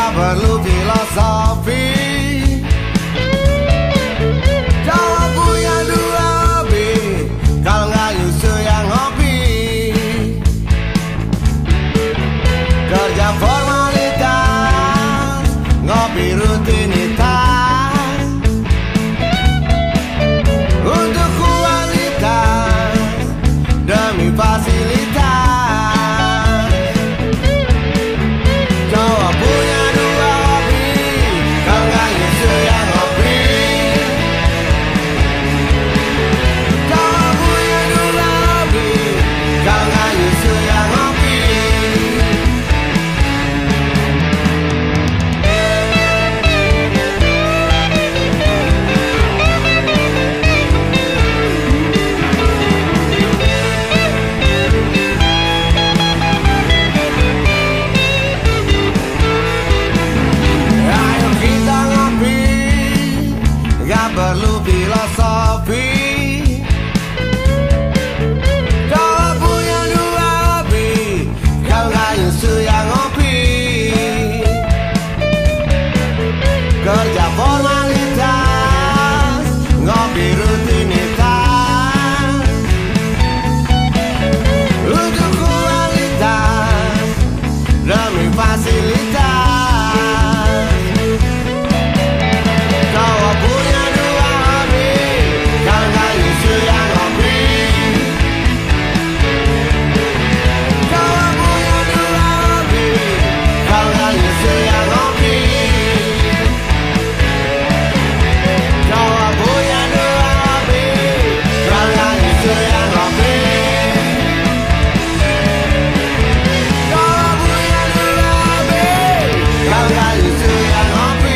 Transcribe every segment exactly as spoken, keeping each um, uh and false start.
gak perlu filosofi. Kalau punya dua hobi, kalau gak nyusu yang hobi. Kerja formalitas, ngopi rutinitas. Untuk kualitas demi fasilitas. Coba punya dua hobi, kalau gak nyusu yang hobi. Coba punya dua hobi, kalau gak nyusu yang hobi. Ayo kita ngopi, gak perlu filosofi. Kalau punya dua hobi, kalau gak nyusu yang ngopi. Kerja formalitas, ngopi rutinitas. Untuk kualitas demi fasilitas. Kalau punya dua hobi, kalau gak nyusu yang hobi. Kalau punya dua hobi, kalau gak nyusu yang hobi. Kalau punya dua hobi, kalau gak nyusu yang hobi. Kalau punya dua hobi, kalau gak nyusu yang hobi.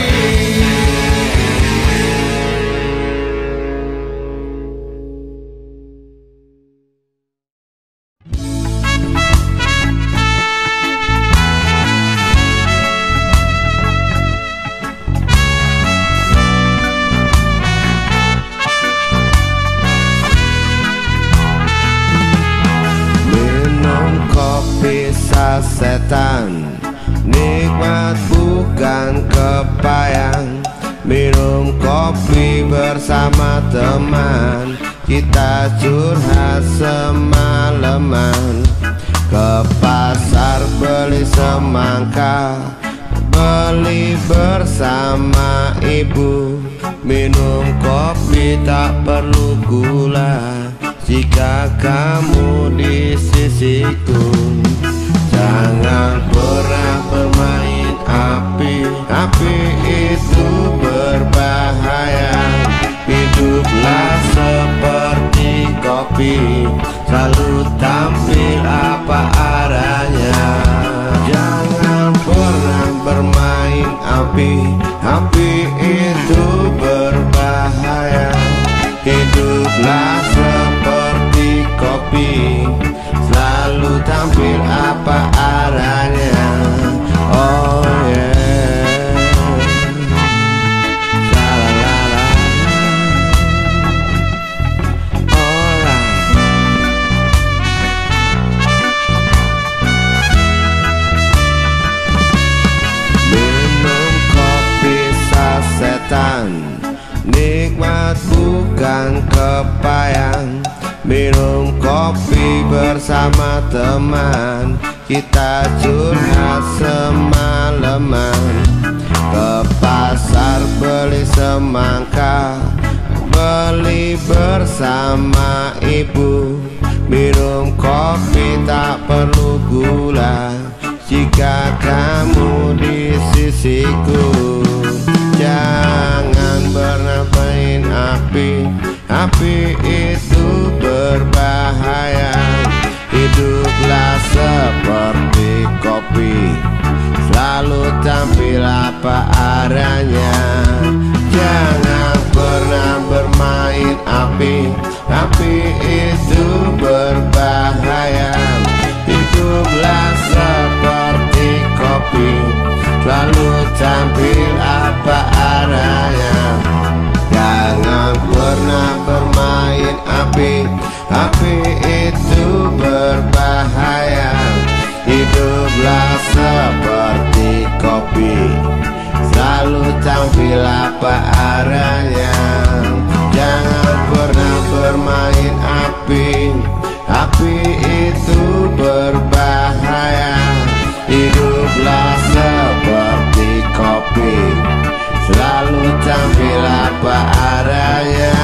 Minum kopi sasetan, nikmat bukan kepayang. Minum kopi bersama teman, kita curhat semalaman. Ke pasar beli semangka, beli bersama ibu. Minum kopi tak perlu gula, jika kamu di sisiku. Jangan pernah bermain api, api itu berbahaya. Hiduplah seperti kopi, selalu tampil apa adanya. Jangan pernah bermain api, api itu berbahaya. Hiduplah seperti kopi, selalu tampil apa adanya. Oh yeah. La-la-la-la. Alright. Minum kopi sasetan, nikmat bukan kepayang. Minum kopi bersama teman, kita curhat semalaman. Ke pasar beli semangka, beli bersama ibu. Minum kopi tak perlu gula, jika kamu di sisiku. Jangan pernah main api, api itu berbahaya. Hiduplah seperti kopi, selalu tampil apa adanya. Jangan pernah bermain api, api itu berbahaya. Hiduplah seperti kopi, selalu tampil apa adanya. Jangan pernah bermain api, api itu berbahaya. Hiduplah seperti kopi, tampil apa adanya. Jangan pernah bermain api, api itu berbahaya. Hiduplah seperti kopi, selalu tampil apa adanya.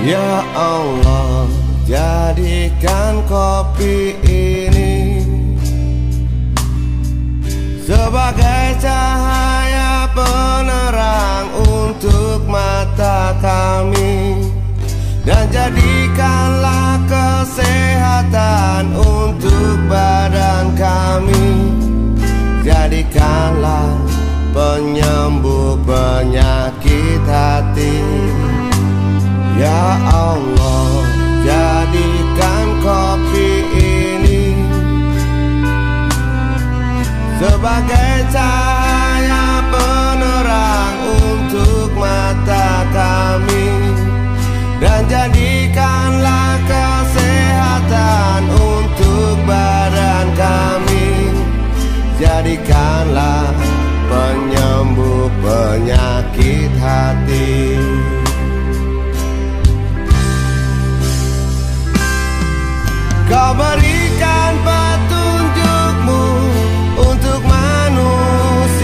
Ya Allah, jadikan kopi ini sebagai cahaya penerang untuk mata kami, dan jadikanlah kesehatan untuk badan kami. Jadikanlah penyembuh penyakit hati. Ya Allah, jadikan kopi ini sebagai cahaya penerang untuk mata kami, dan jadikanlah kesehatan untuk badan kami. Jadikanlah penyembuh penyakit hati. Kau berikan petunjuk-Mu untuk manusia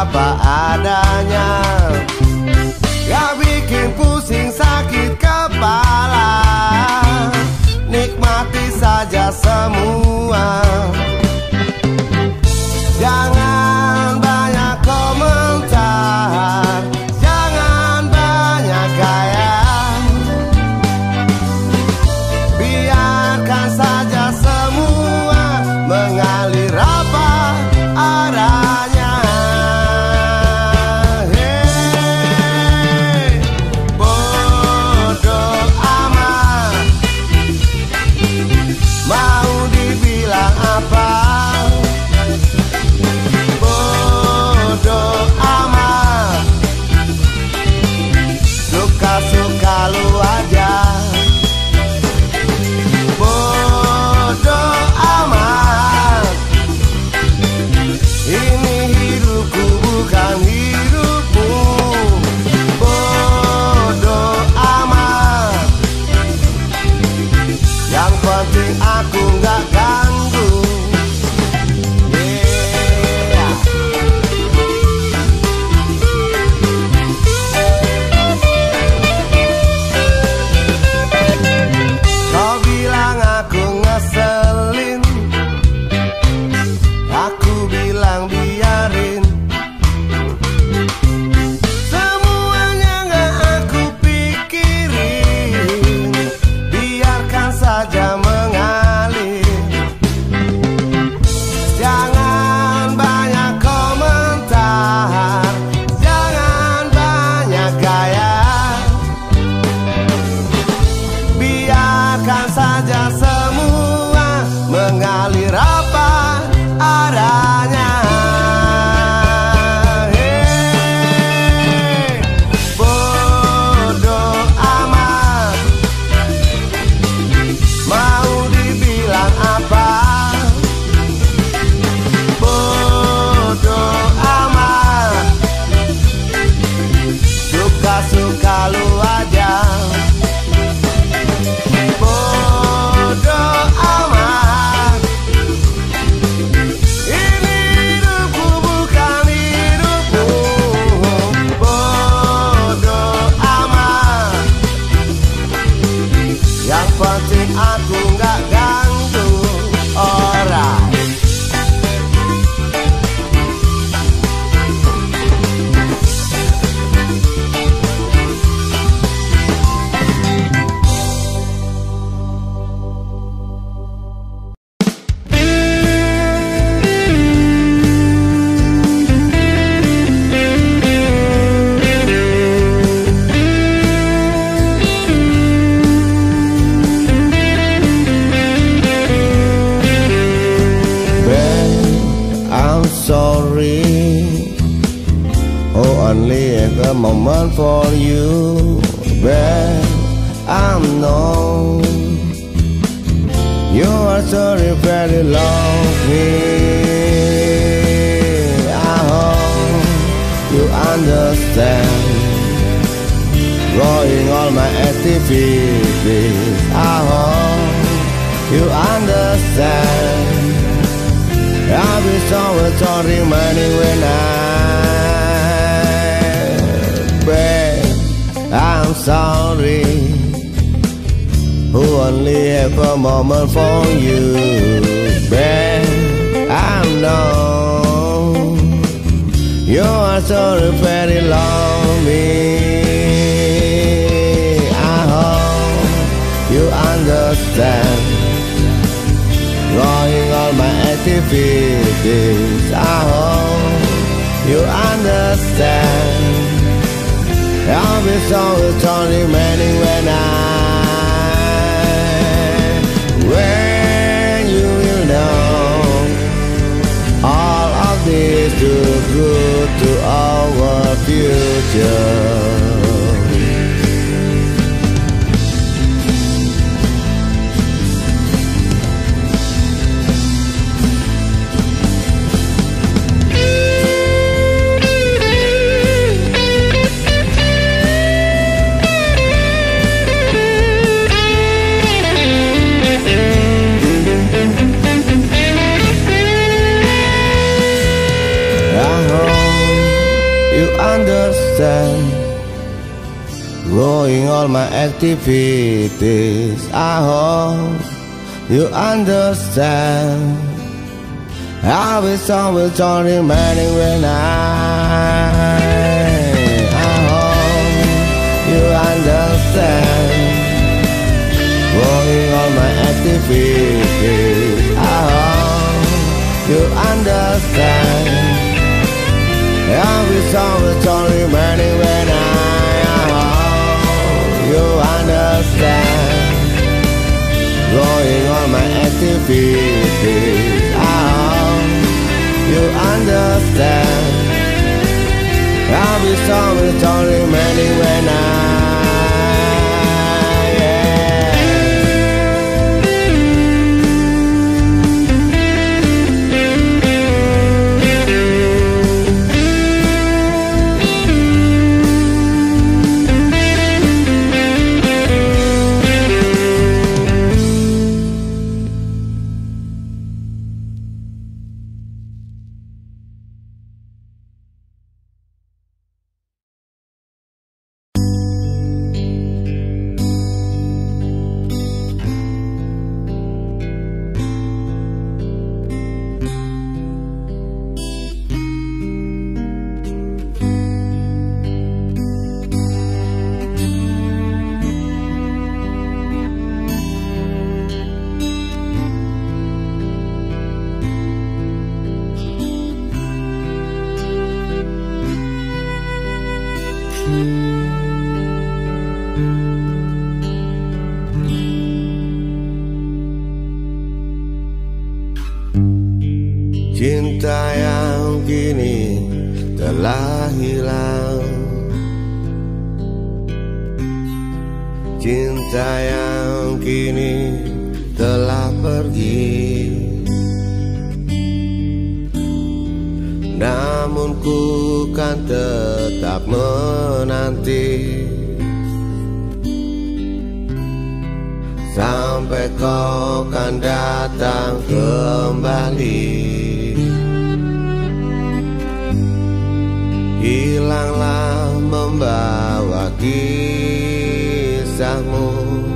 apa adanya, gak bikin pusing sakit kepala. Nikmati saja semua, jangan banyak komentar, jangan banyak gaya. Biarkan saja semua mengalir apa adanya. Hey, bodoh amat, mau dibilang apa? Bodoh amat, suka-suka lu aja. Bodoh amat, ini hidupku bukan hidupmu. Bodoh amat, yang penting aku gak ganggu. Yeah. Kau bilang aku ngeselin, aku bilang biarin. Semuanya gak aku pikirin, biarkan saja mengalir. Jangan banyak komentar, jangan banyak gaya. Biarkan saja semua mengalir apa adanya. Hey, bodoh amat, mau dibilang apa? Bodoh amat, suka-suka lu aja. Bodoh amat, ini hidupku bukan hidupmu. Bodoh amat, yang penting aku gak ganggu orang. I'm sorry, oh only a moment for you, babe. I'm know you are sorry, very love me. I hope you understand, growing all my activities. I hope you understand. I'll be so sorry, money when I, babe, I'm sorry, who only have a moment for you, babe. I know you are sorry, very lonely. I hope you understand, growing all my activities. I hope you understand. I'll be so sorry, many when I, when you will know all of this too good to our future. I hope understand. Growing all my activities, I hope you understand. I was always on remaining when I I hope you understand. Growing all my activities, I hope you understand. I was always on remaining when I you understand. Going on my activities, I hope you understand. I'll be sorry, it's only many when I cinta yang kini telah hilang, cinta yang kini telah pergi. Namun ku kan tetap menanti sampai kau kan datang kembali. Hilanglah membawa kisahmu,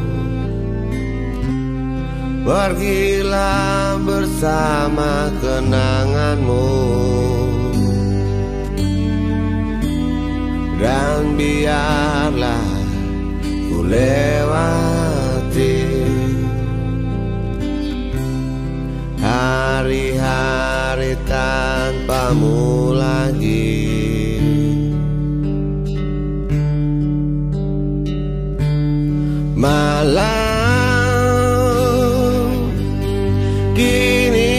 pergilah bersama kenanganmu, dan biarlah ku lewati hari-hari tanpamu lagi. Malam kini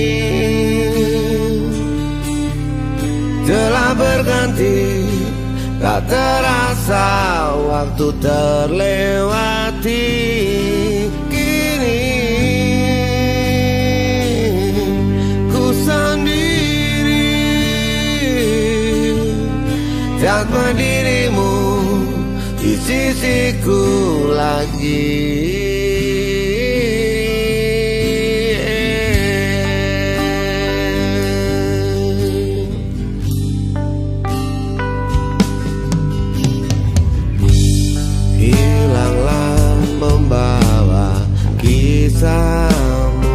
telah berganti, tak terasa waktu terlewati. Kini ku sendiri tanpa dirimu di sisiku lagi. Hilanglah membawa kisahmu,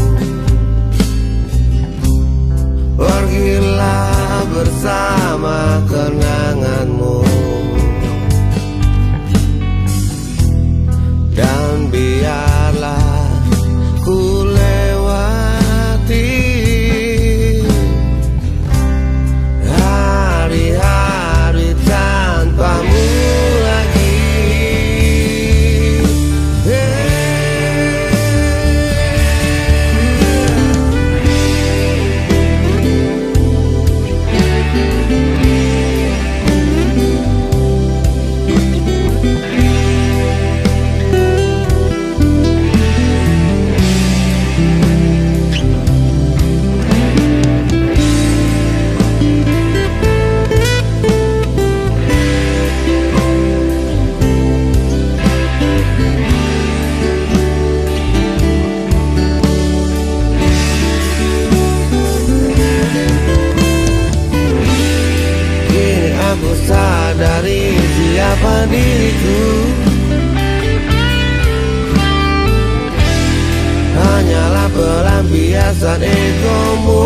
pergilah bersama kenanganmu, dan biarlah ku lewati hari-hari tanpamu lagi. diriku, hanyalah pelampiasan egomu.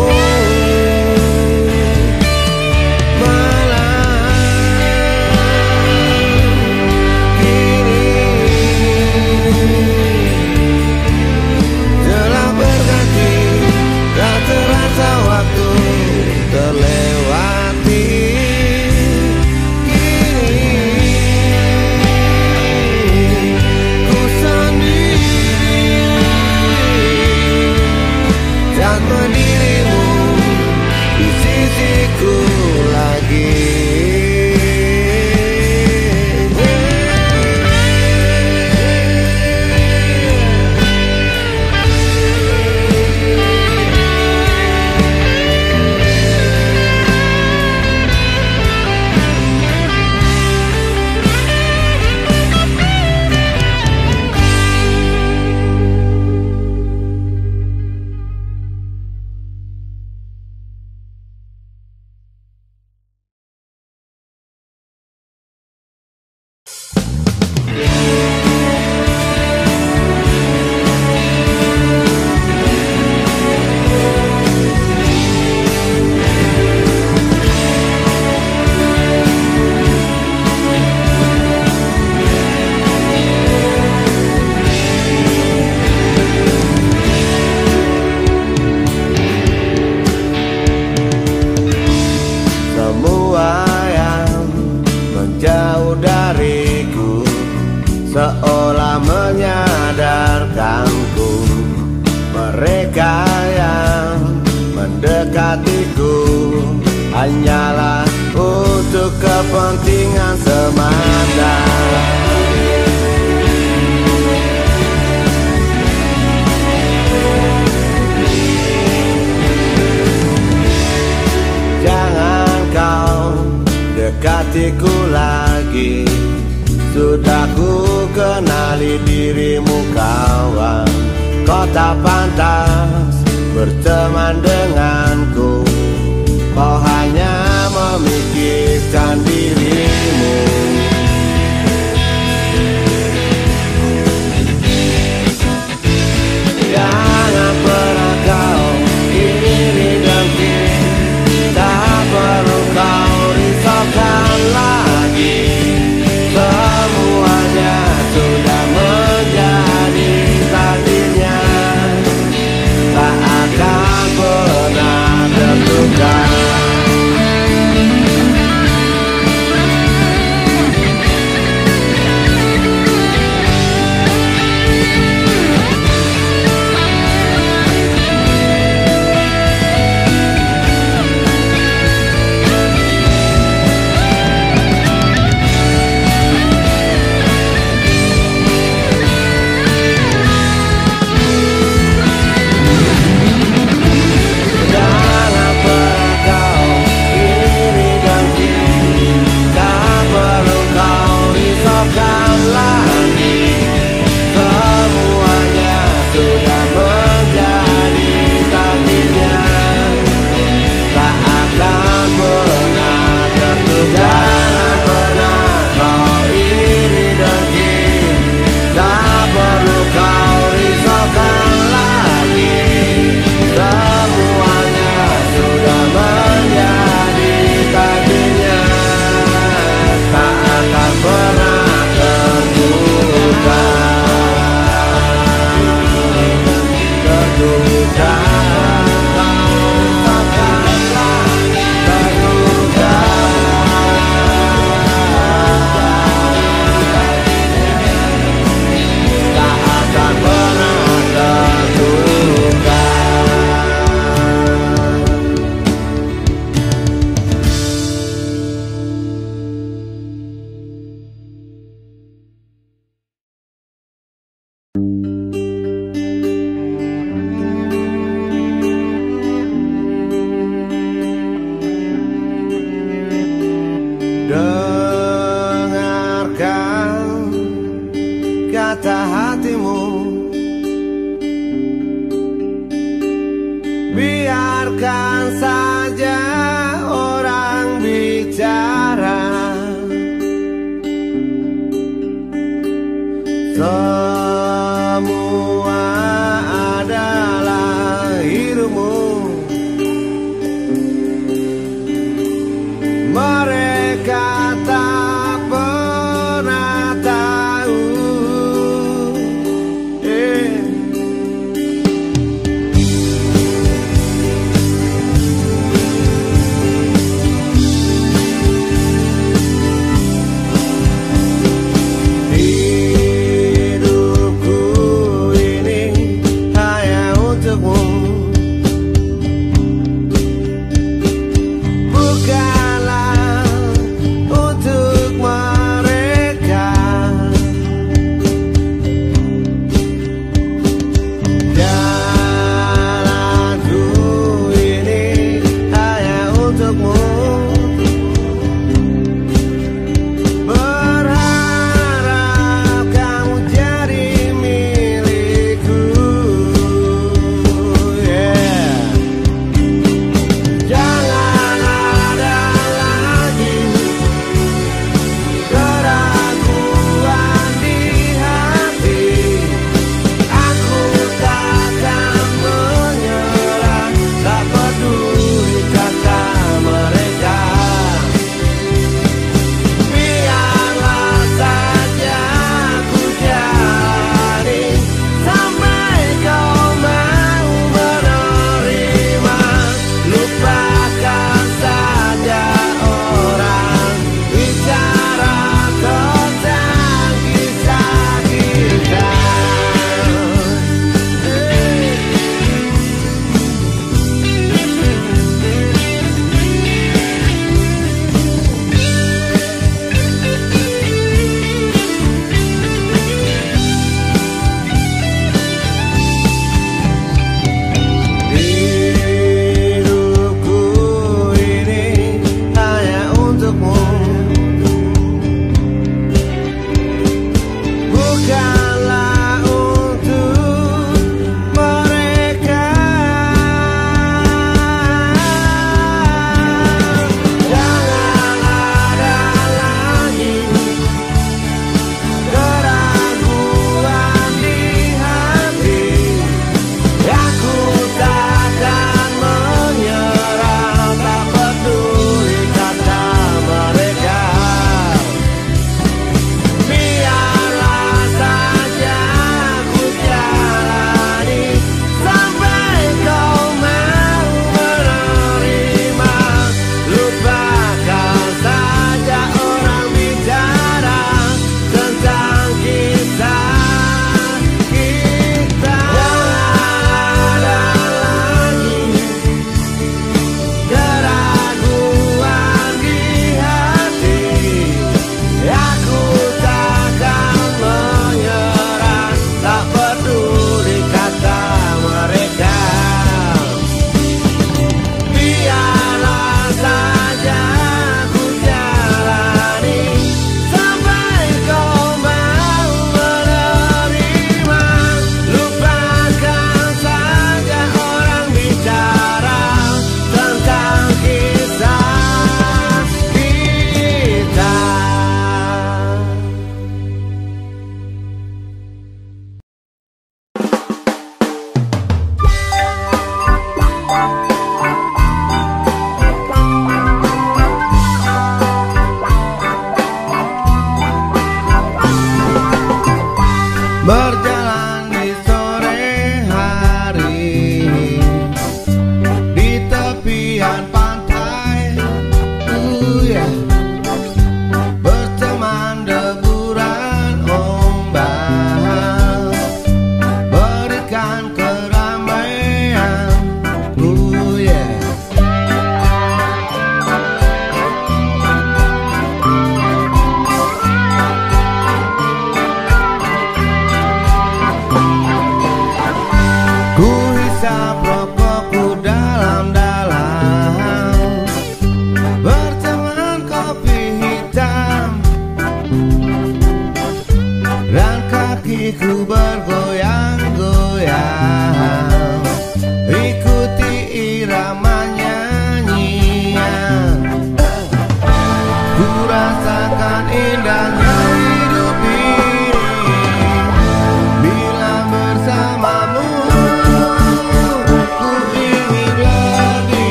Waktu terlewati, kini ku sendiri tanpa dirimu di sisiku lagi. Seolah menyadarkanku, mereka yang mendekatiku hanyalah untuk kepentingan semata. Jangan kau dekatiku lagi, sudah ku kenali dirimu kawan. Kau tak pantas berteman denganku, kau hanya memikirkan dirimu. Jangan pernah kau iri dengki, tak perlu kau risaukan lagi. Semuanya sudah menjadi takdirnya, tak akan pernah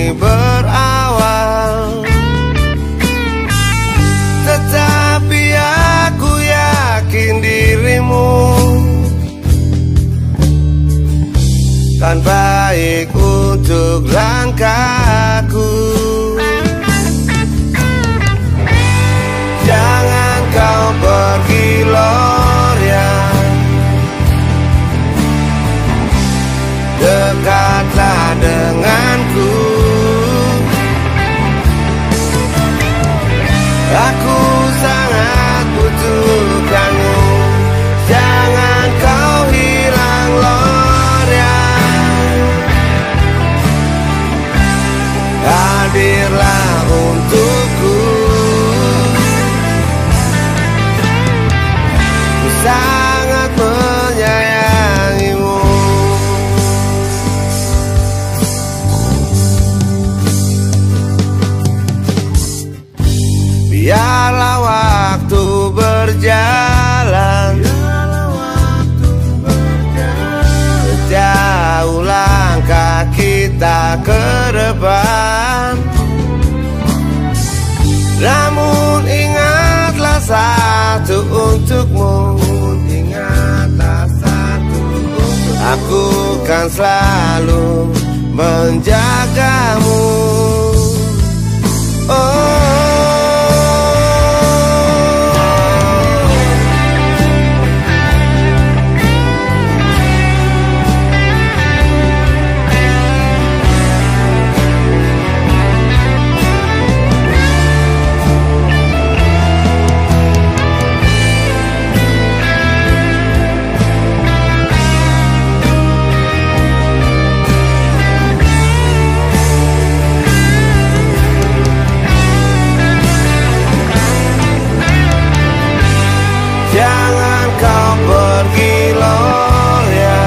ini berawal. Tetapi aku yakin dirimu kan baik untuk langkahku. Jangan kau pergi Gloria, dekatlah denganku. Aku sangat butuhkanmu. Jangan kau hilang Gloria, hadirlah untukku. Ku sangat menyayangimu. Biarlah waktu berjalan, sejauh langkah kita ke depan. Namun ingatlah satu untukmu, ingatlah satu untukmu. Aku kan selalu menjagamu. Oh, jangan kau pergi Gloria,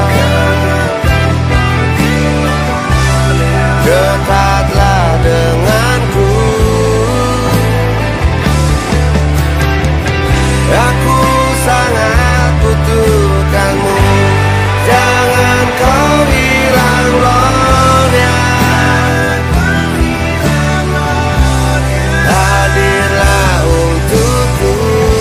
dekatlah denganku. Aku sangat butuhkanmu. Jangan kau hilang Gloria, hadirlah untukku.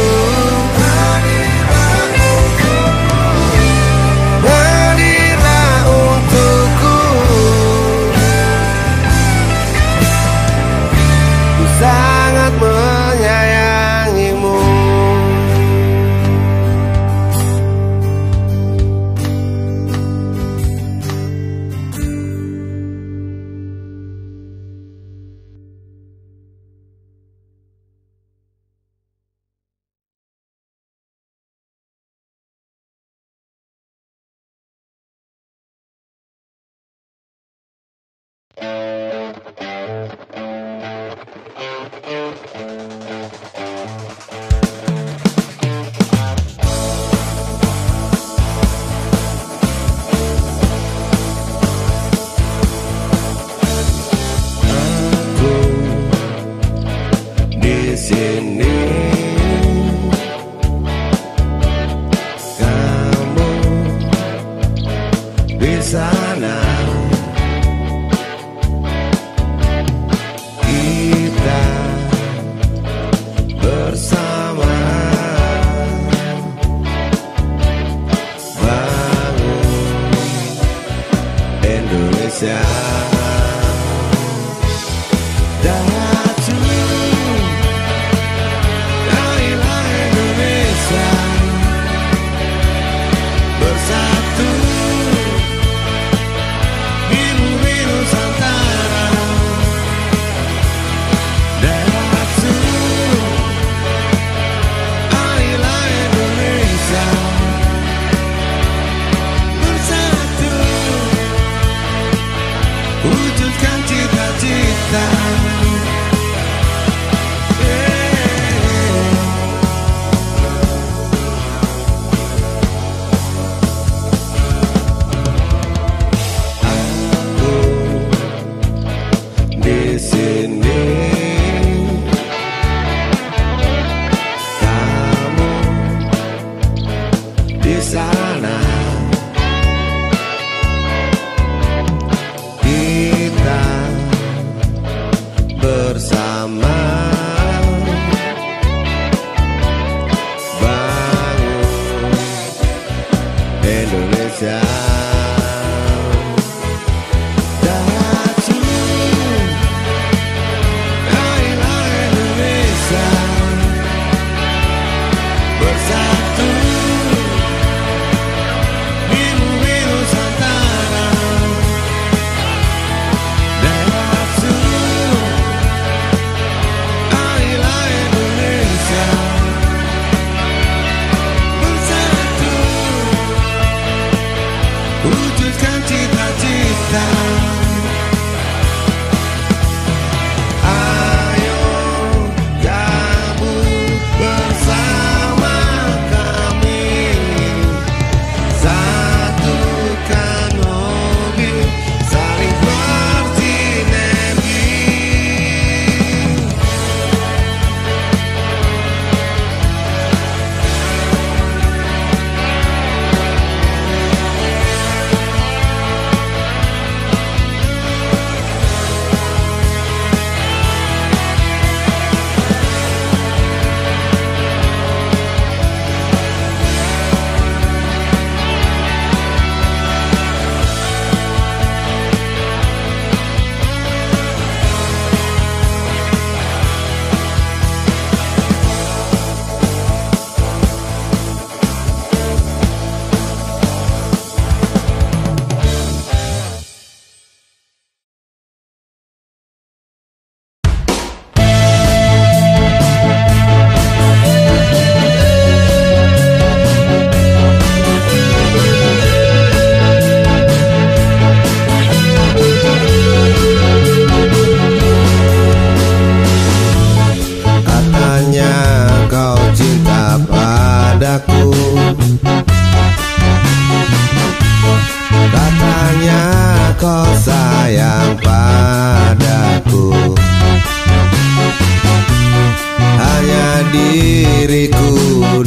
Sangat menyayangimu.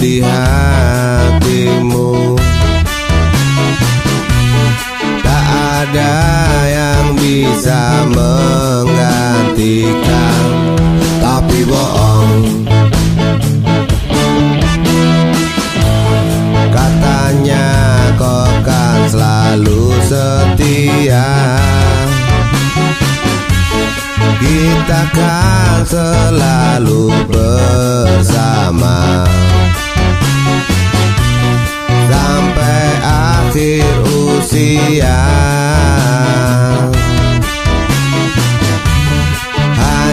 di hatimu. Tak ada yang bisa menggantikan, tapi bohong katanya kau kan selalu setia. Kita kan selalu bersama sampai akhir usia.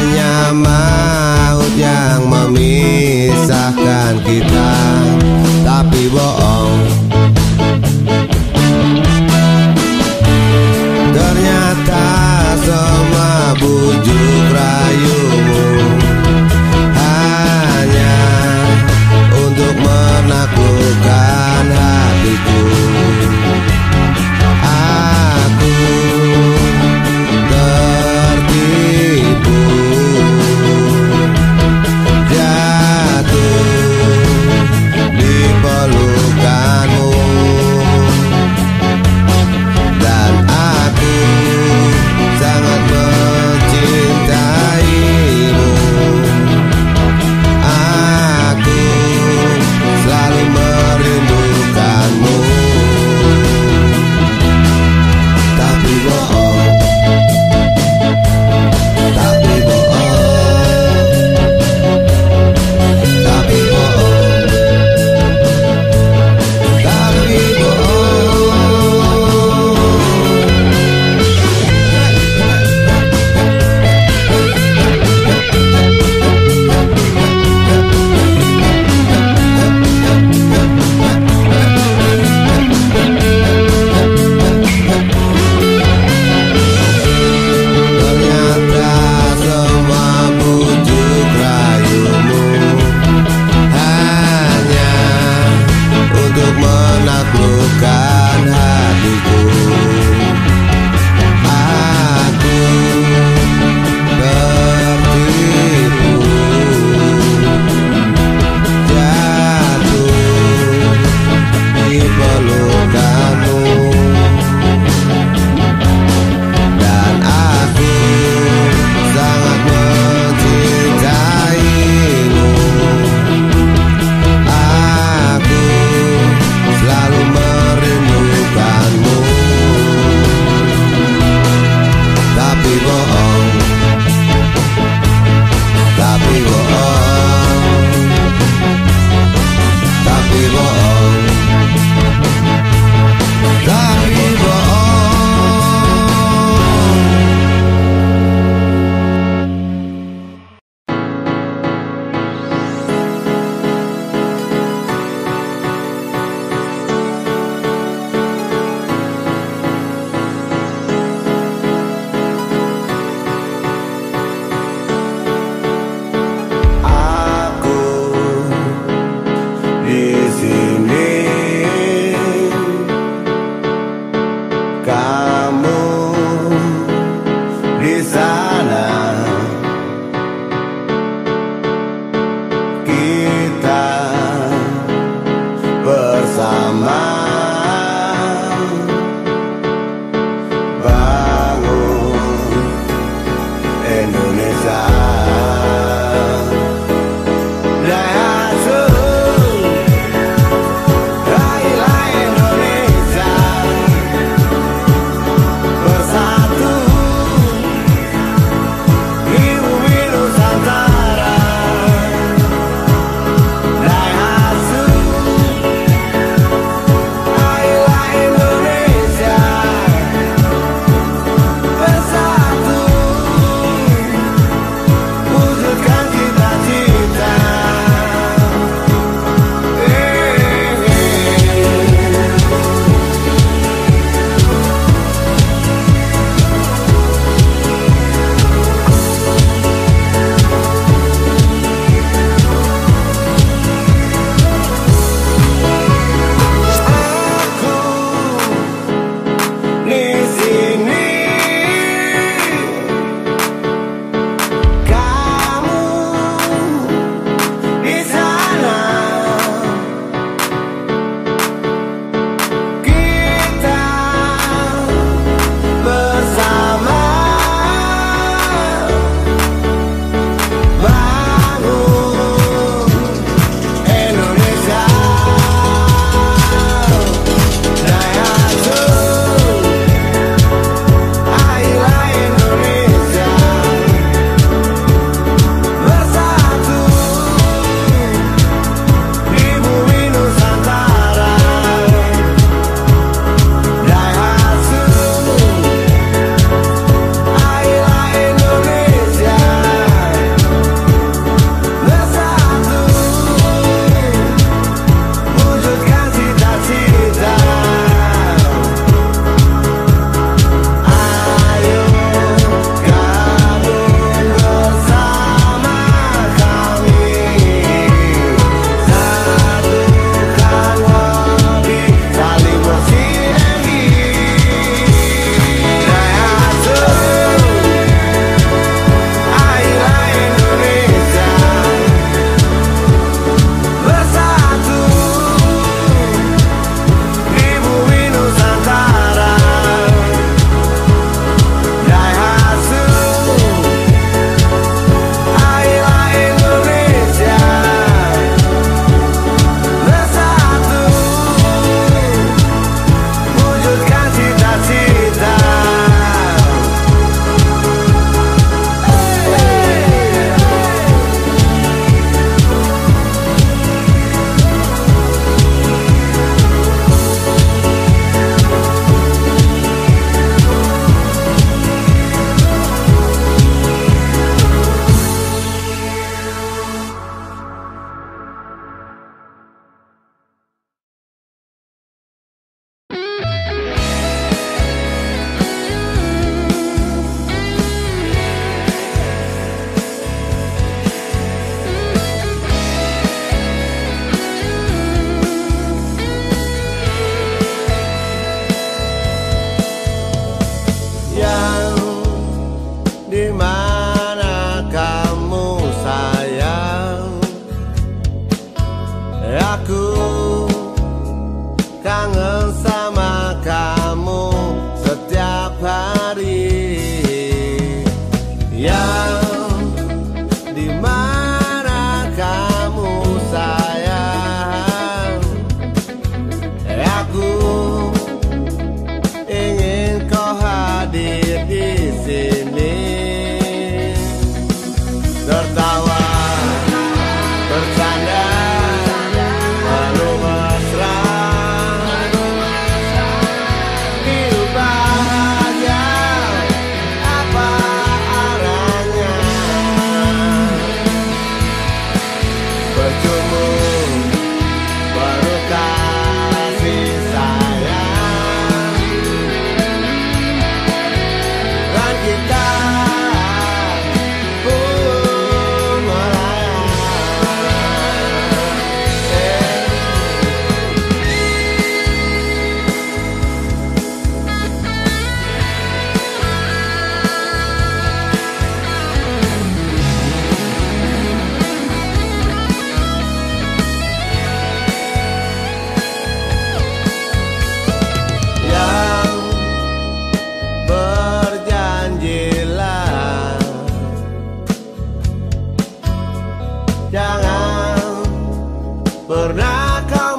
Jangan pernah kau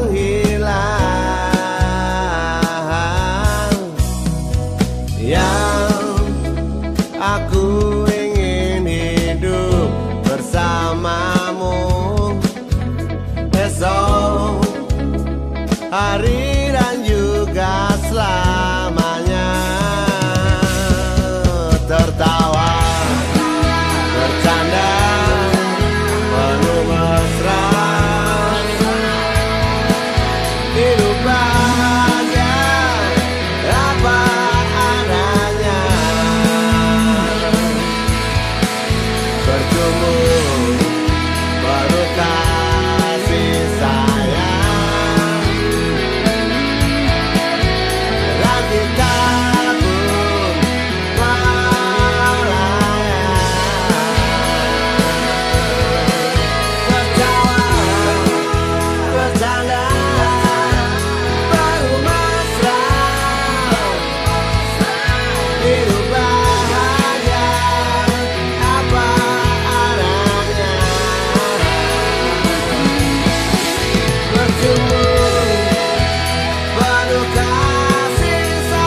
menghilang. Yang aku ingin hidup bersamamu esok hari dan juga selamanya. Tertawa, bercanda, penuh mesra, hidup bahagia apa adanya. Bertemu baru kasih sayang, dan kita pun melayang. Tertawa, bercanda, baru mesra, hidup bahagia apa adanya. Bertemu baru kasih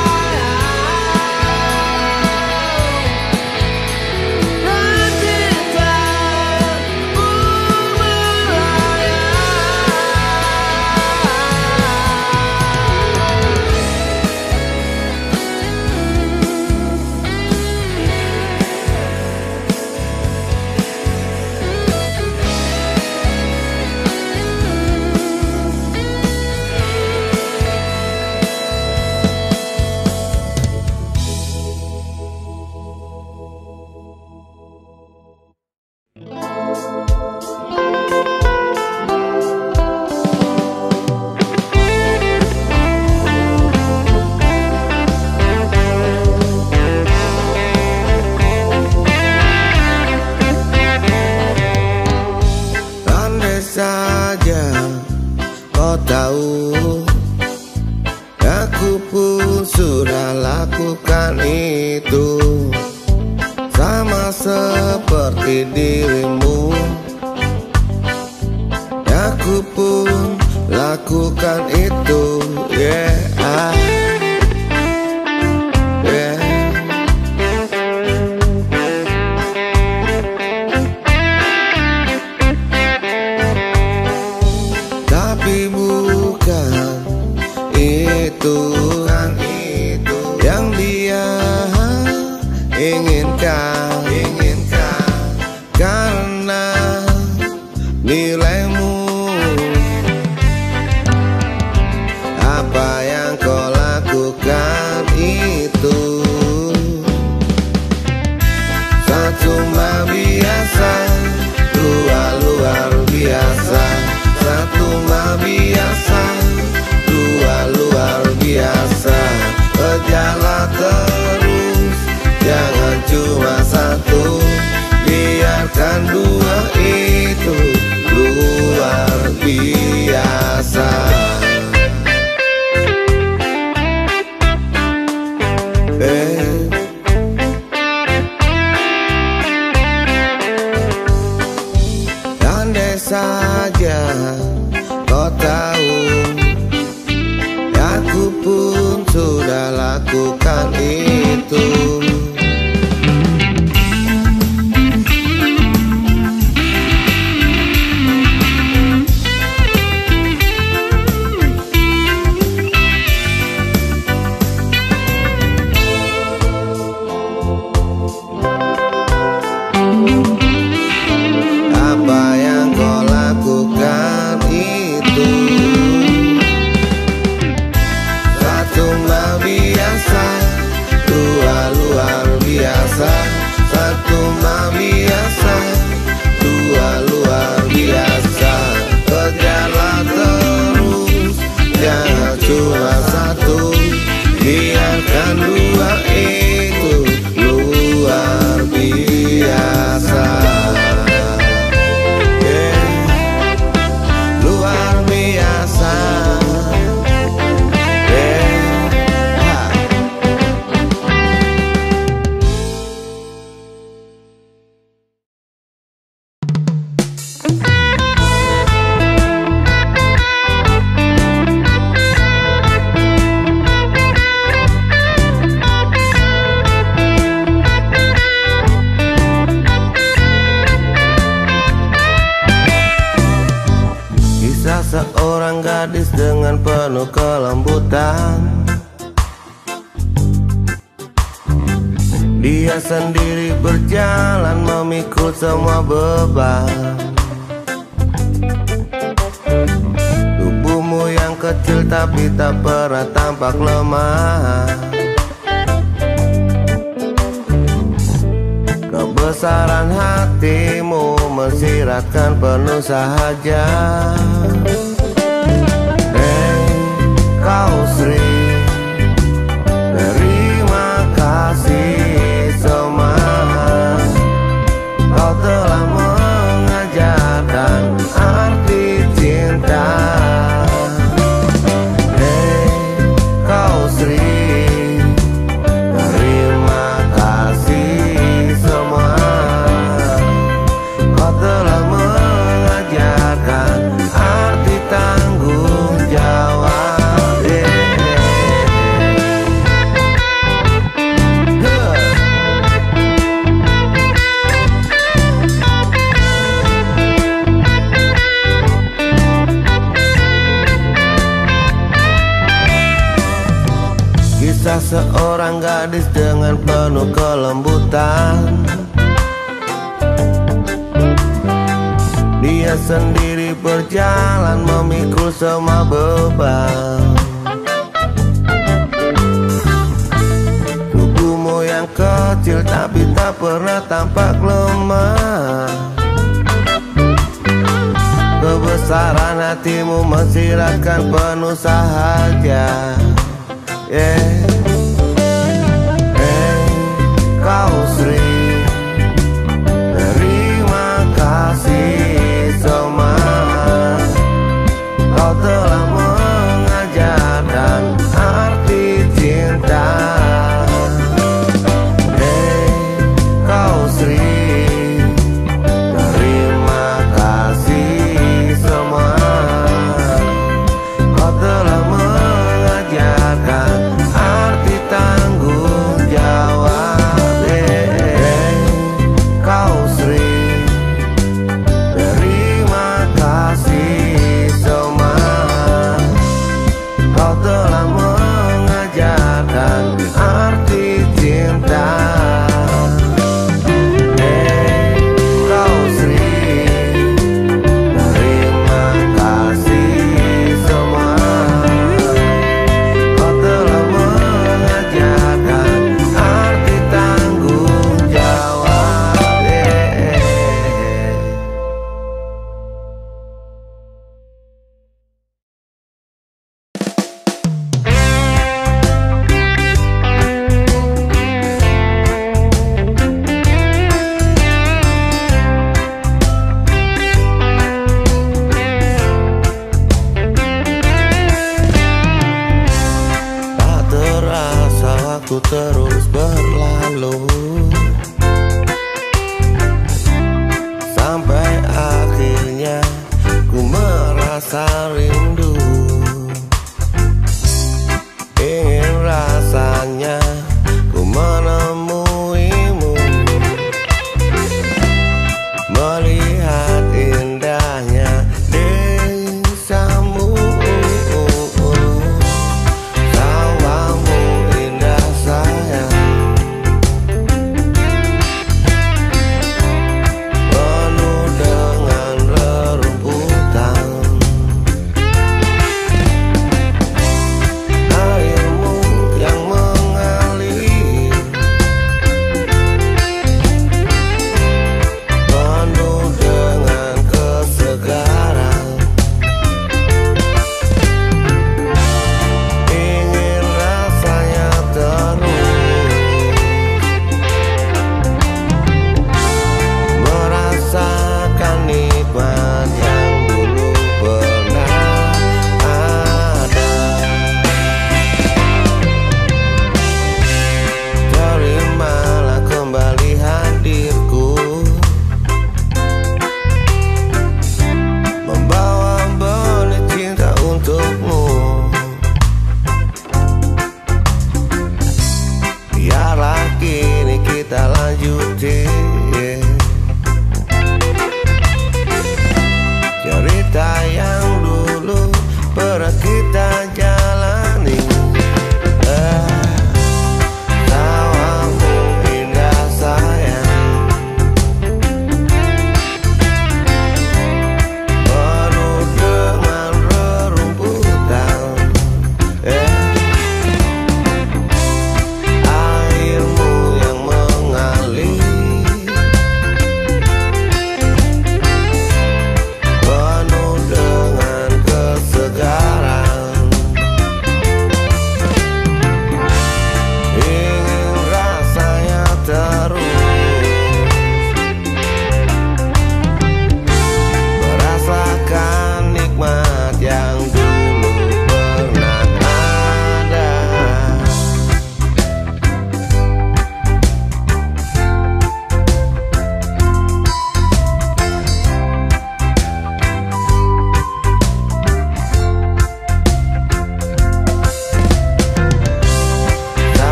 sayang, dan kita pun andai saja kau tahu, aku pun sudah lakukan itu, sama seperti dirimu. Aku pun lakukan itu, yeah, yeah. Tapi bukan itu, kan itu yang dia inginkan, inginkan. Karena nilaimu, apa yang kau lakukan itu satu mah biasa, dua luar biasa. Satu mah biasa, dua luar biasa. Berjalan terus, jangan cuma satu. Biarkan dua itu luar biasa. Eh. Andai saja kau tahu, aku pun sudah lakukan itu. Apa yang kau lakukan itu satu mah biasa, gadis dengan penuh kelembutan. Dia sendiri berjalan memikul semua beban. Tubuhmu yang kecil tapi tak pernah tampak lemah. Kebesaran hatimu mensiratkan penuh sahaja. Hei kau Sri, terima kasih semua. Kau telah mengajarkan arti cinta. Hei kau Sri, terima kasih semua. Kau telah mengajarkan arti tanggung jawab. Kisah seorang gadis dengan penuh kelembutan. Dia sendiri berjalan memikul semua beban. Tubuhmu yang kecil tapi tak pernah tampak lemah. Kebesaran hatimu mensiratkan penuh sahaja. Yeah. Hey, kau Sri, terima kasih semua. Kau telah mengajarkan arti cinta. Hey, kau Sri, terima kasih semua. Kau telah mengajarkan arti tanggung jawab. Hey, kau Sri, terima kasih semua. Kau telah mengajarkan arti cinta. Hey, kau Sri, terima kasih semua. Kau telah mengajarkan arti tanggung jawab. Tak terasa waktu terus berlalu, sampai akhirnya ku merasa rindu. Ingin rasanya ku menemuimu, melihat indahnya desamu. Sawahmu indah sayang, penuh dengan rerumputan.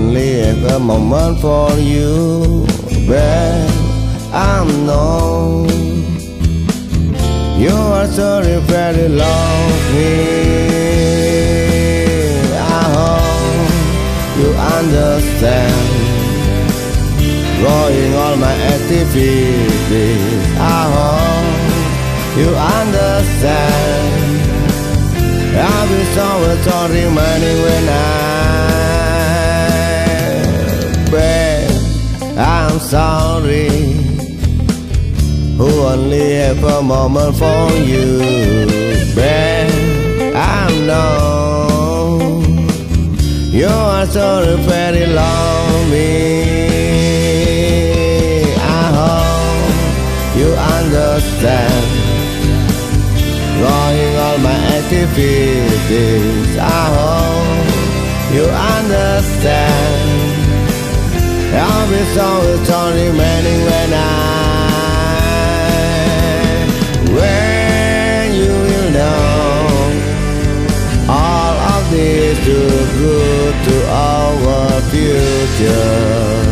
only have a moment for you, babe. I know you are sorry, very love me. I hope you understand. Growing all my activities, I hope you understand. I'll be somewhere talking money when I, babe, I'm sorry, who only have a moment for you, babe. I know you are sorry, very lonely. I hope you understand. Growing all my activities, I hope you understand. I'll be so totally remaining when I, when you will know all of this too good to our future.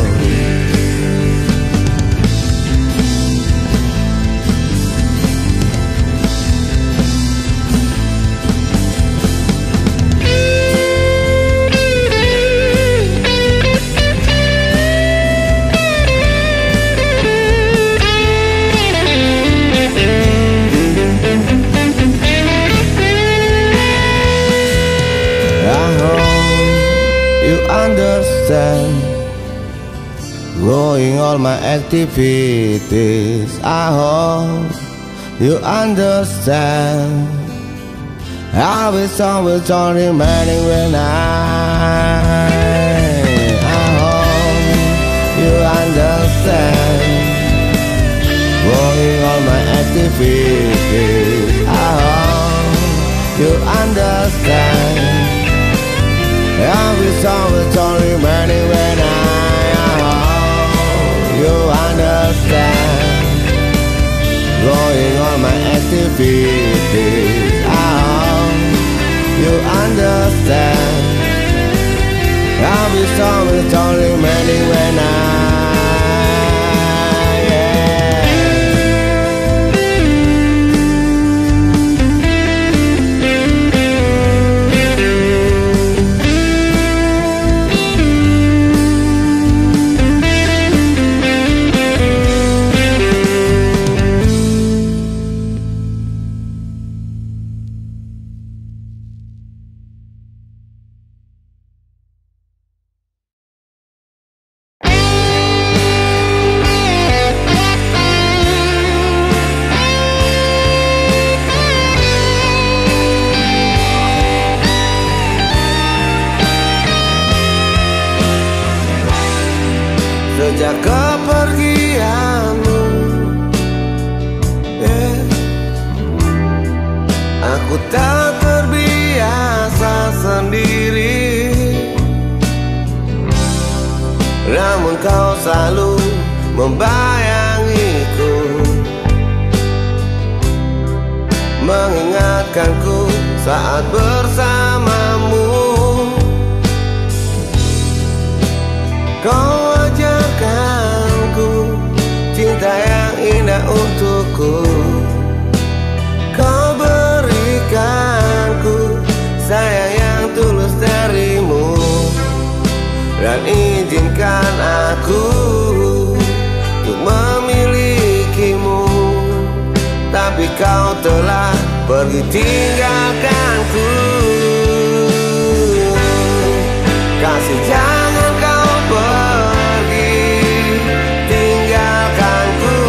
Understand. Growing all my activities, I hope you understand. I'll be always on remaining when I, I hope you understand. Growing all my activities, I hope you understand. I'll be always only remaining when I hope you understand. Growing on my activities, I hope you understand. I'll be always only remaining when I, sejak kepergianmu, yeah, aku tak terbiasa sendiri. Namun kau selalu membayangiku, mengingatkanku saat bersamamu. Kau ajarkanku cinta yang indah untukku. Kau berikanku sayang yang tulus darimu, dan izinkan aku untuk memilikimu. Tapi kau telah pergi tinggalkanku. Kasih, jangan kau pergi tinggalkanku.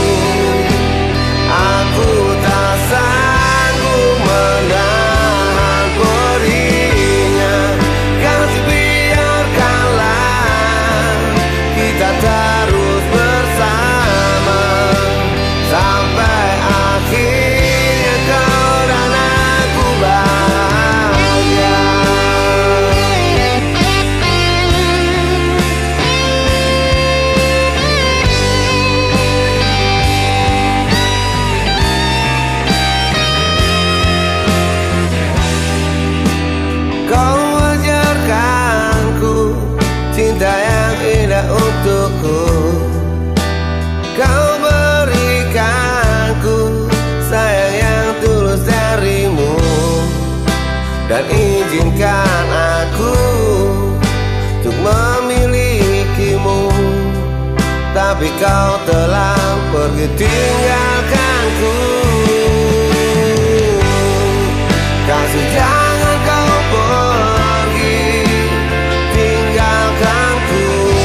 Aku tak sanggup menahan perihnya. Kasih, biarkanlah kita terus bersama sampai akhirnya kau dan aku bahagia. tapi kau telah pergi tinggalkanku. Kasih jangan kau pergi tinggalkanku.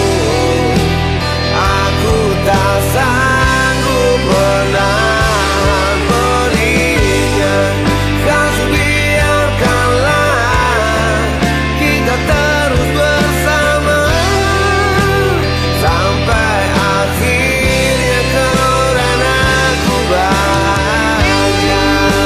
Aku tak sanggup menahan pedihnya. Kasih biarkanlah kita terus bersama sampai akhirnya kau dan aku bahagia.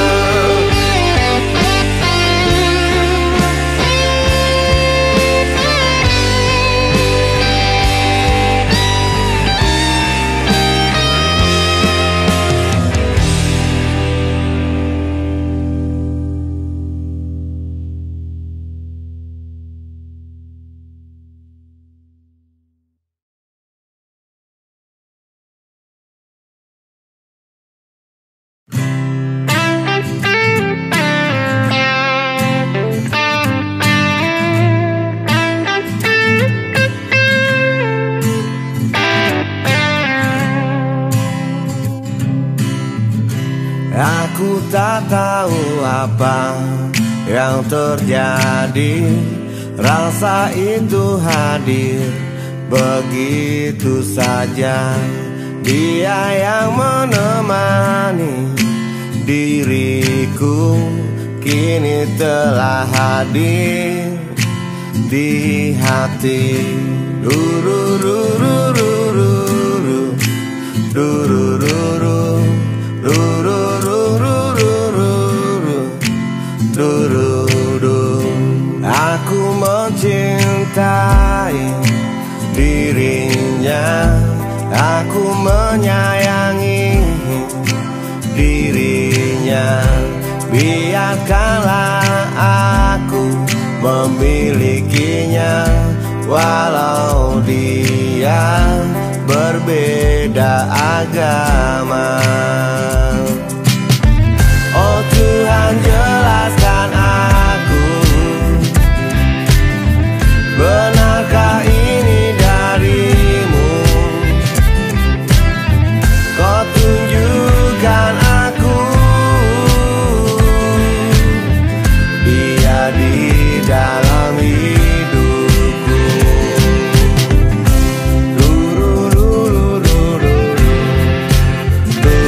Aku tak tahu apa yang terjadi. Rasa itu hadir begitu saja. Dia yang menemani diriku kini telah hadir di hati. Durururururu, durururu, aku mencintai dirinya, aku menyayangi dirinya. Biarkanlah aku memilikinya, walau dia berbeda agama. Oh Tuhan, jelaskan aku, benarkah ini darimu? Kau tunjukkan aku dia di dalam hidupku. Durururururu, durururu,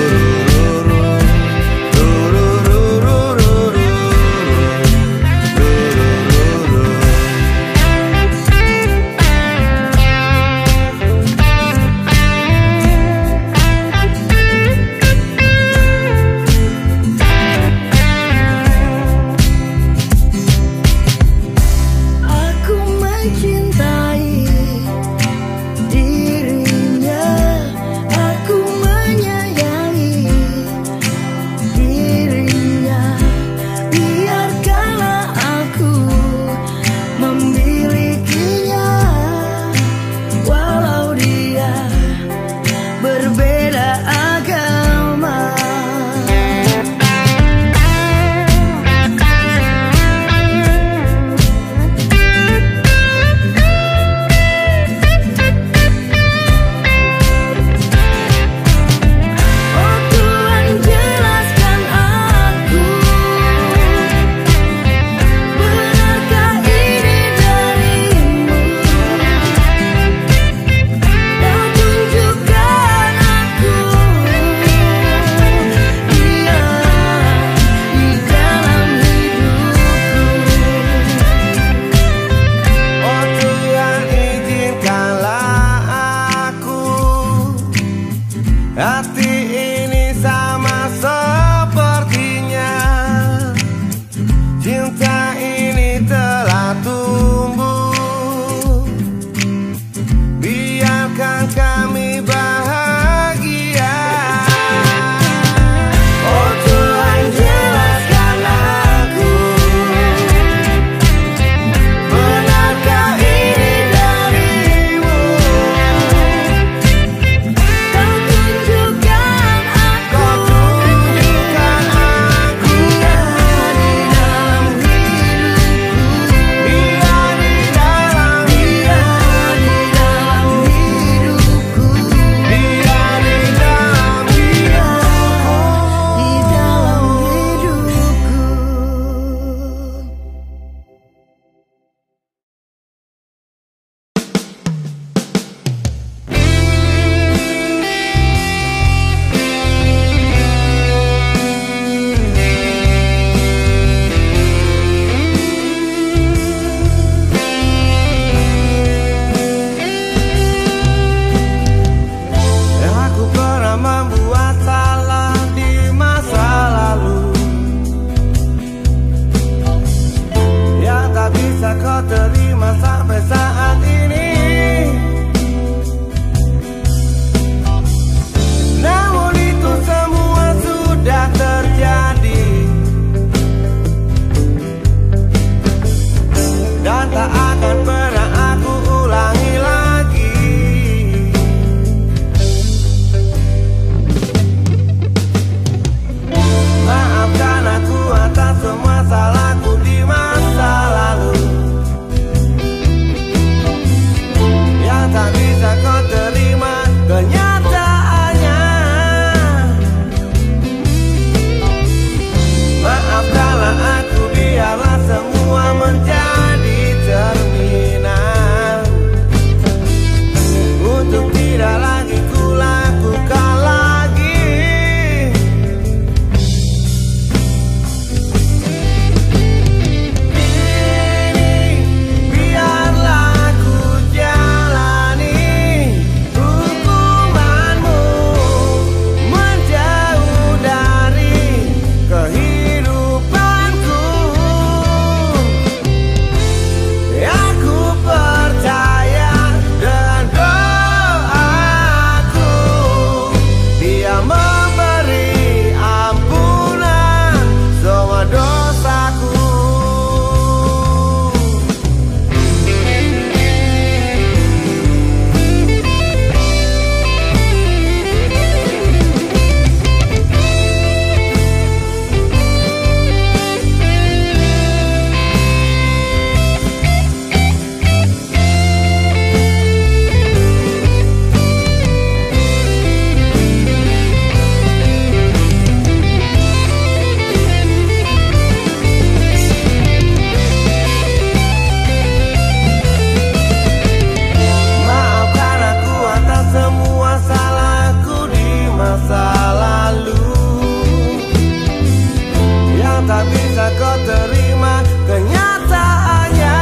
tak bisa kau terima kenyataannya.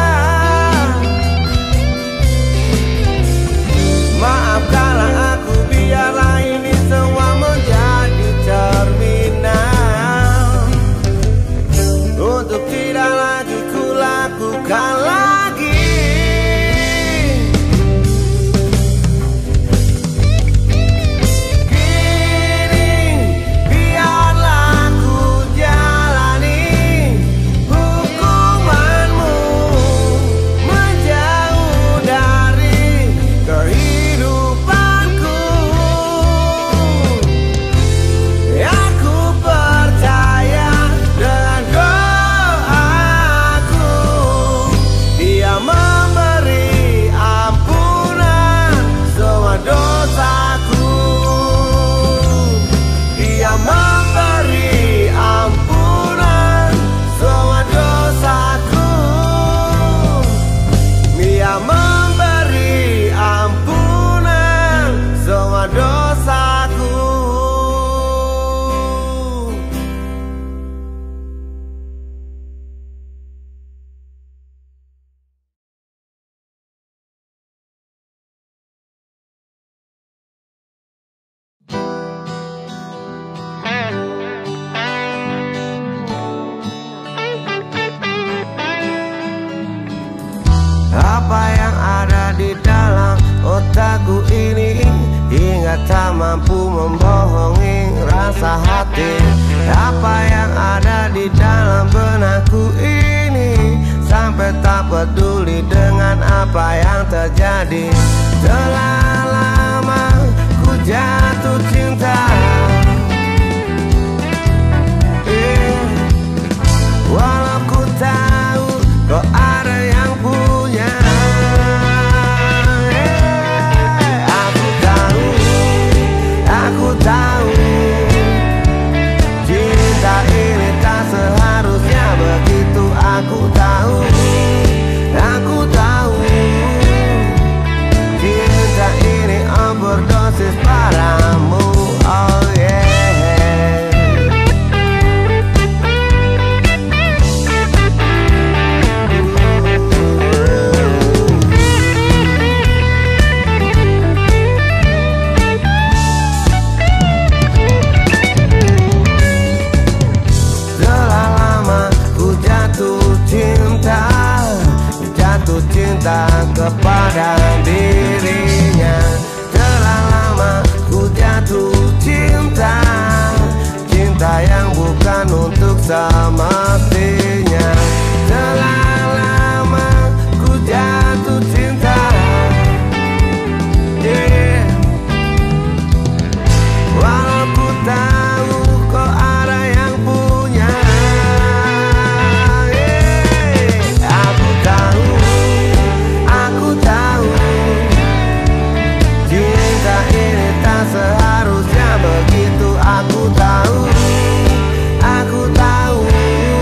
Maafkanlah aku, biarlah ini semua menjadi cerminan untuk tidak lagi kulakukan lagi. Apa yang ada di dalam otakku ini hingga tak mampu membohongi rasa hati. Apa yang ada di dalam benakku ini sampai tak peduli dengan apa yang terjadi. Telah lama ku jatuh cinta, eh, walau ku tahu kau ada yang punya. Eh, aku tahu, aku tahu cinta ini tak seharusnya begitu. Aku tahu, aku tahu cinta ini overdosis padamu. Oh yeah. Jatuh cinta kepada dirinya. Telah lama ku jatuh cinta, cinta yang bukan untuk semestinya. Telah lama ku jatuh cinta, yeah. Walau ku tahu kau ada yang punya. Seharusnya begitu. Aku tahu, aku tahu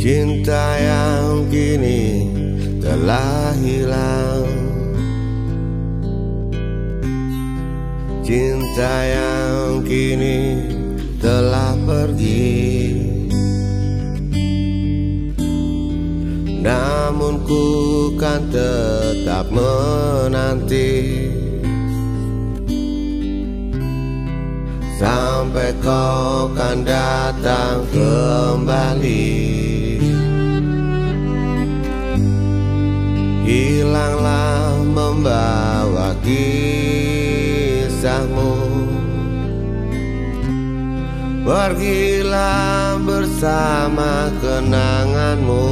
Cinta yang kini telah hilang, cinta yang kini telah pergi. Namun ku kan tetap menanti sampai kau kan datang kembali. Hilanglah membawa kisahmu, pergilah bersama kenanganmu,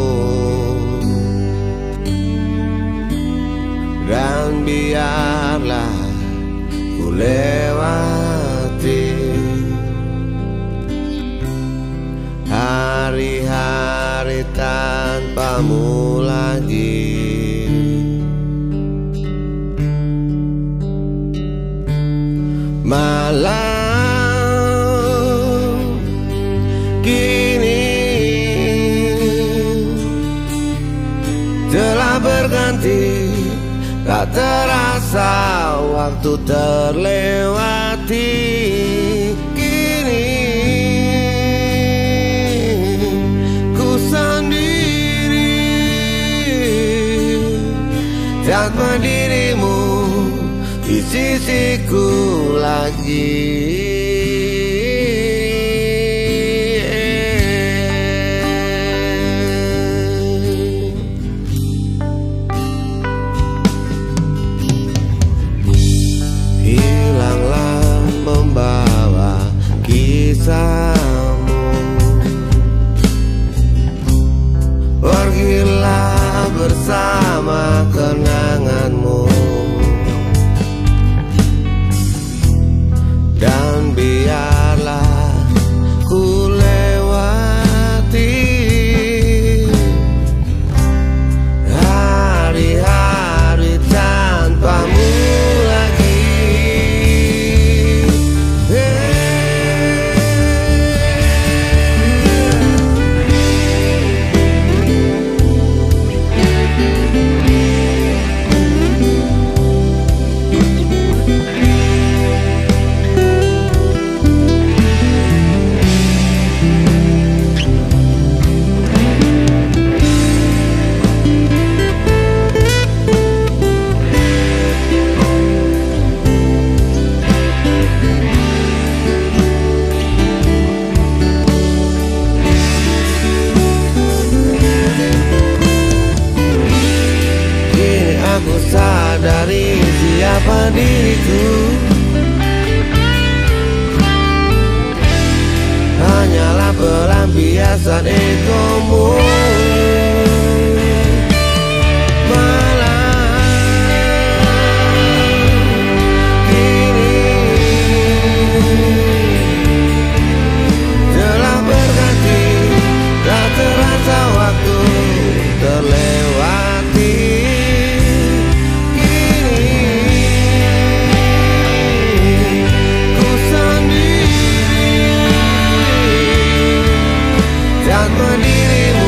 dan biarlah ku lewati hari-hari tanpamu lagi. Malam kini telah berganti, tak terasa waktu terlewati. Kini ku sendiri tanpa dirimu di sisiku lagi. Hilanglah membawa kisahmu, pergilah bersama kenanganmu, dan biarlah ku lewati hari-hari tanpamu lagi. Aku sadari siapa diriku, hanyalah pelampiasan egomu. Malam kini telah berganti, tak terasa waktu terlewati. Tanpa dirimu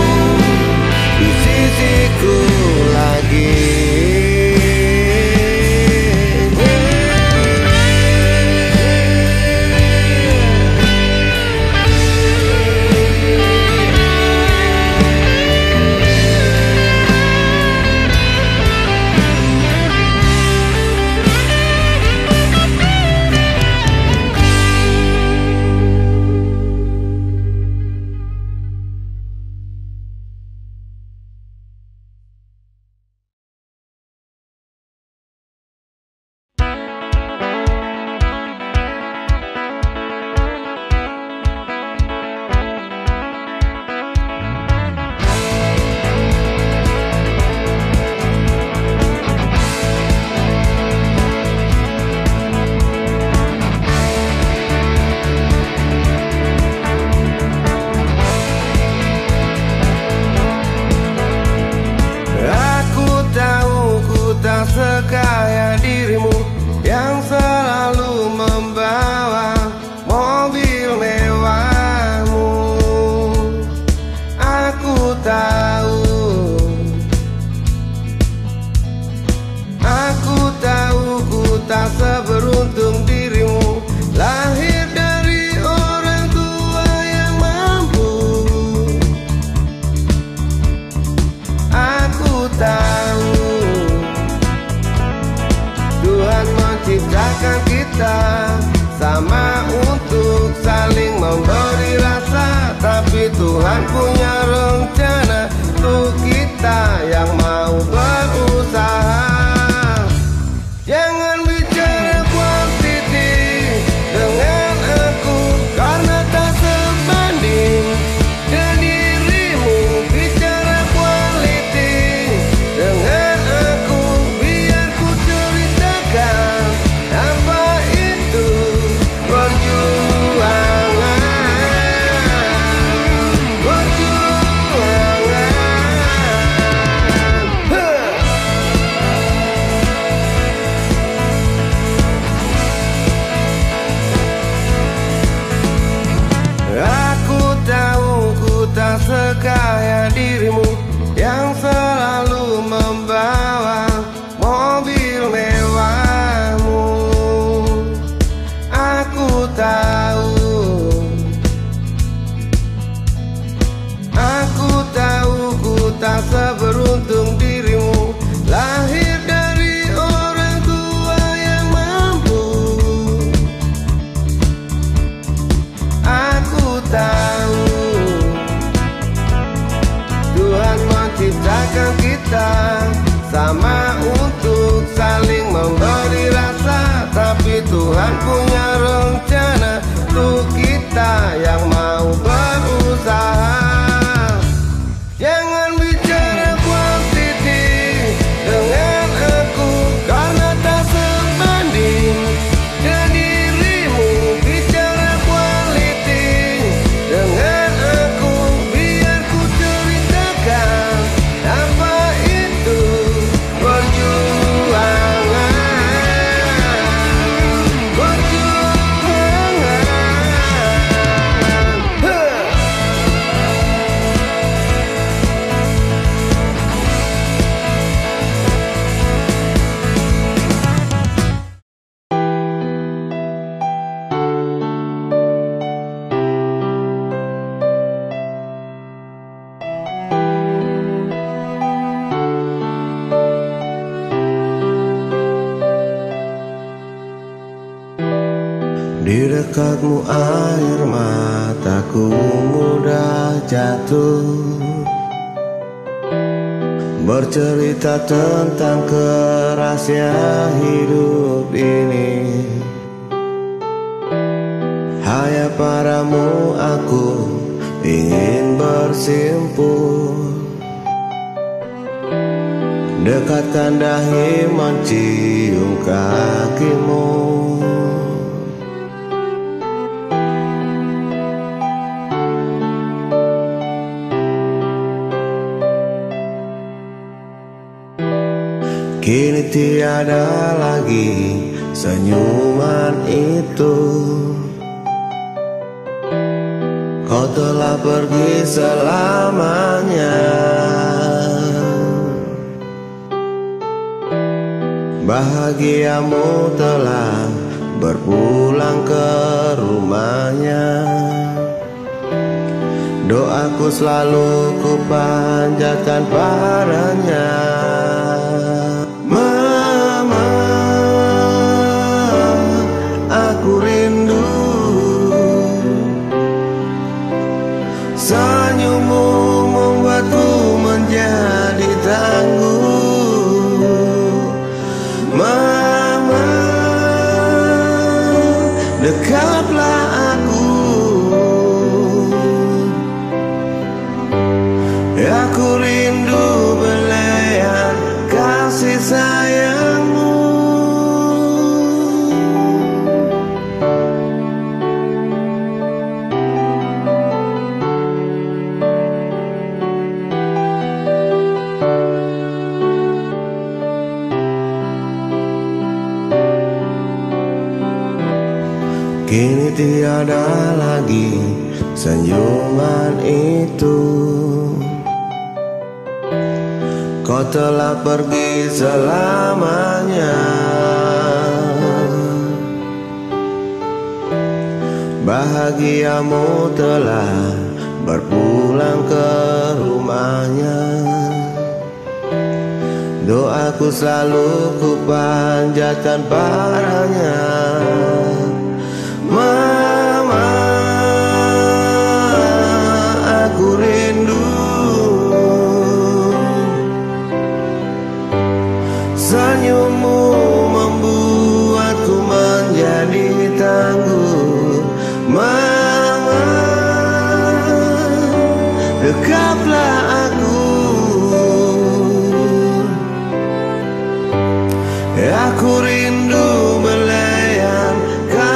kaya dirimu yang selalu membawa mobil mewahmu. Aku tahu, aku tahu ku tak seberuntung dirimu, lahir dari orang tua yang mampu. Aku tahu Tuhan menciptakan kita sama untuk saling memberi rasa, tapi Tuhan punya rencana untuk kita yang mau berusaha. Jangan bicara positif dengan aku karena tak sebanding dengan dirimu. Bicara quality dengan aku biar ku ceritakan apa itu perjuangan. Perjuangan. Huh. Di dekatmu air mataku mudah jatuh, bercerita tentang kerasnya hidup ini. Hanya padamu aku ingin bersimpul, dekatkan dahi mencium kakimu. Kini tiada lagi senyuman itu, kau telah pergi selamanya. Bahagiamu telah berpulang ke rumahnya. Doaku selalu ku panjatkan padanya. Mama, aku rindu senyummu membuatku menjadi tangguh. Mama, dekaplah aku. Aku rindu belayan kasih sayangmu. Kini tiada lagi senyuman itu, kau telah pergi selamanya. Bahagiamu telah berpulang ke rumahnya. Doaku selalu ku panjatkan padanya. Mama, aku rindu senyummu membuatku menjadi tangguh. Mama, dekaplah aku. Aku rindu belayan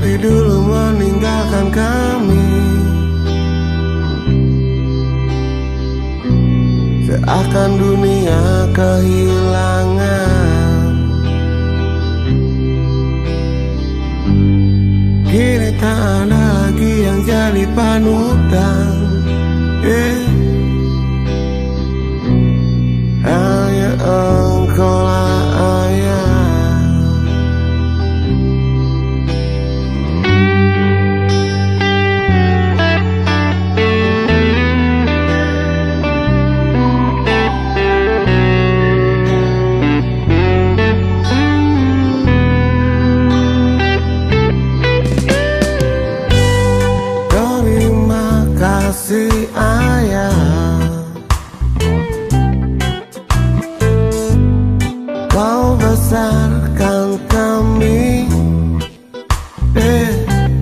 seperti dulu meninggalkan kami. Seakan dunia kehilangan. Kini tak ada lagi yang jadi panutan. eh. Hanya engkau lah ayah. Terima kasih ayah, kau besarkan kami. eh.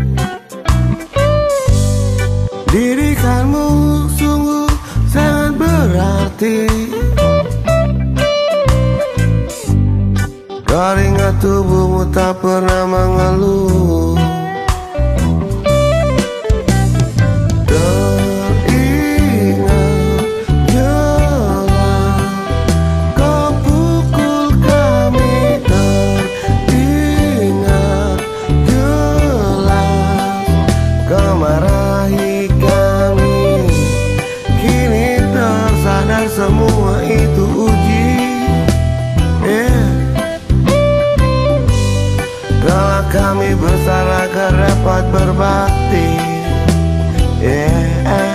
Didikanmu sungguh sangat berarti. Keringat tubuhmu tak pernah mengeluh. Semua itu uji. yeah. Kalau kami besar agar dapat berbakti. yeah.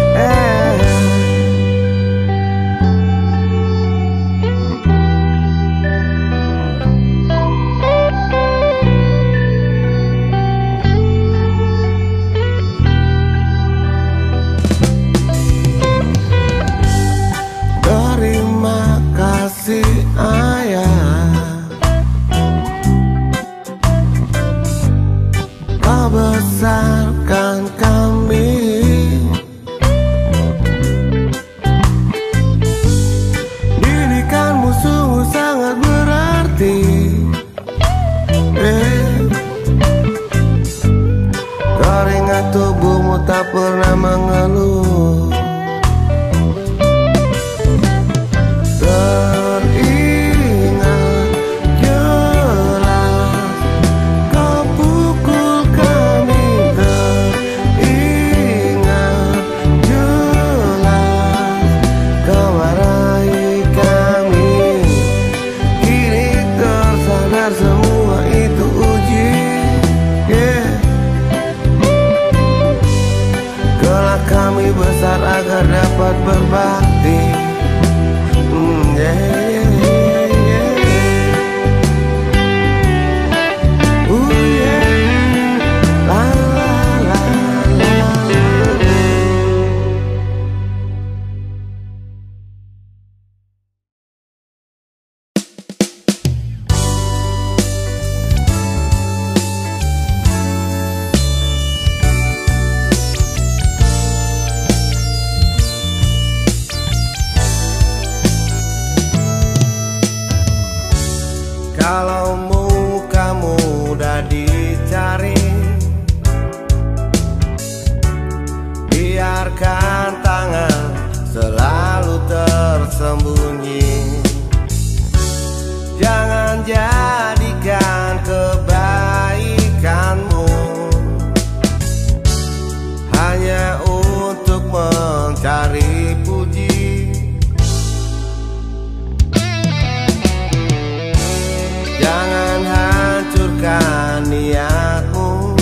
Terima kasih ayah, kau besarkan kami. Didikanmu sungguh sangat berarti. eh. Keringat tubuhmu tak pernah mengeluh. Semua itu uji. yeah. Kelak kami besar agar dapat berbakti. mm, yeah, yeah, yeah. Ooh, yeah. La, la, la, la, la. Kalau mukamu udah dicari, biarkan tangan selalu tersembunyi. Jangan jadikan kebaikanmu hanya untuk mencari puji. Jangan hancurkan niatmu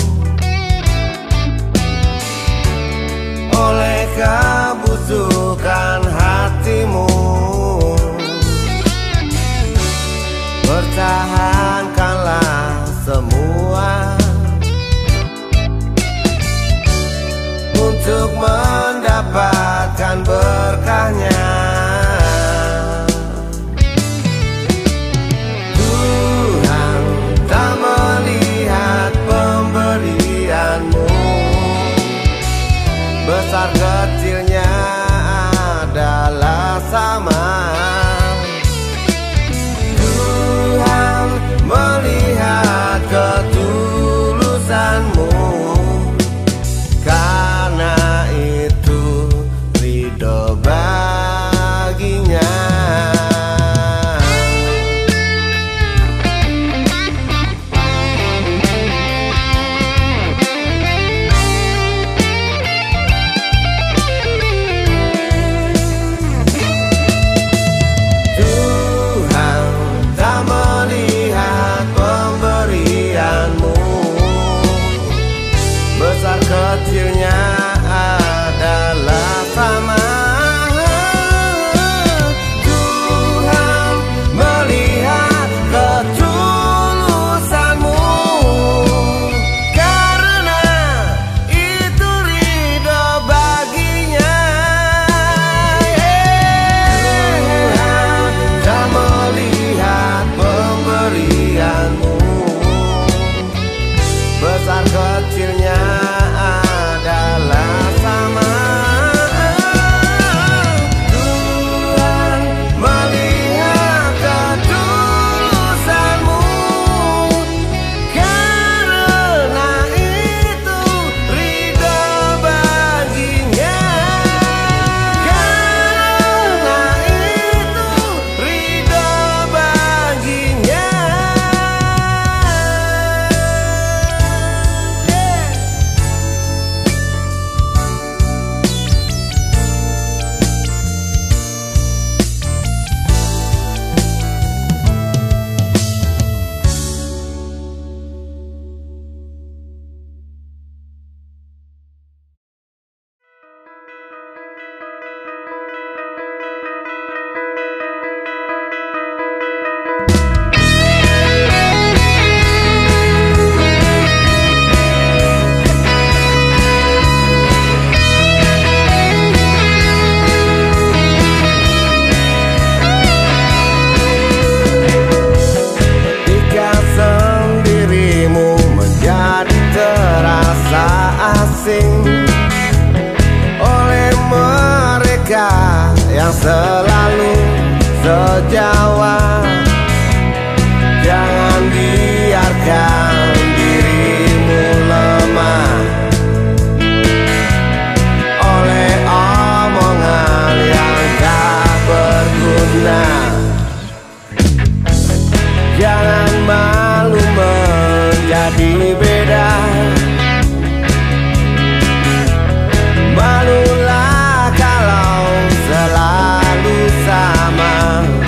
oleh kebusukan hatimu. Pertahankanlah semua untuk mendapatkan berkahnya. Besar kecilnya adalah sama. Tuhan melihat ketulusan selalu sejawat. Jangan biarkan dirimu lemah oleh omongan yang tak berguna. Jangan malu menjadi beda. Malulah kalau selalu sama,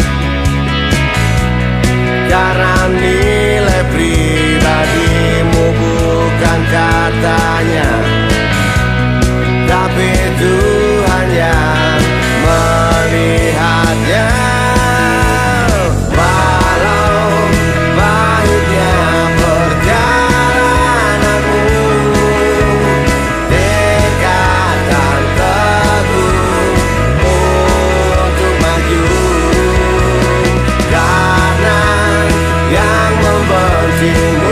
karena nilai pribadimu bukan katanya, tapi Tuhan yang melihatnya. Walau pahitnya perjalananmu, dekatkan teguh untuk maju, karena yang membencimu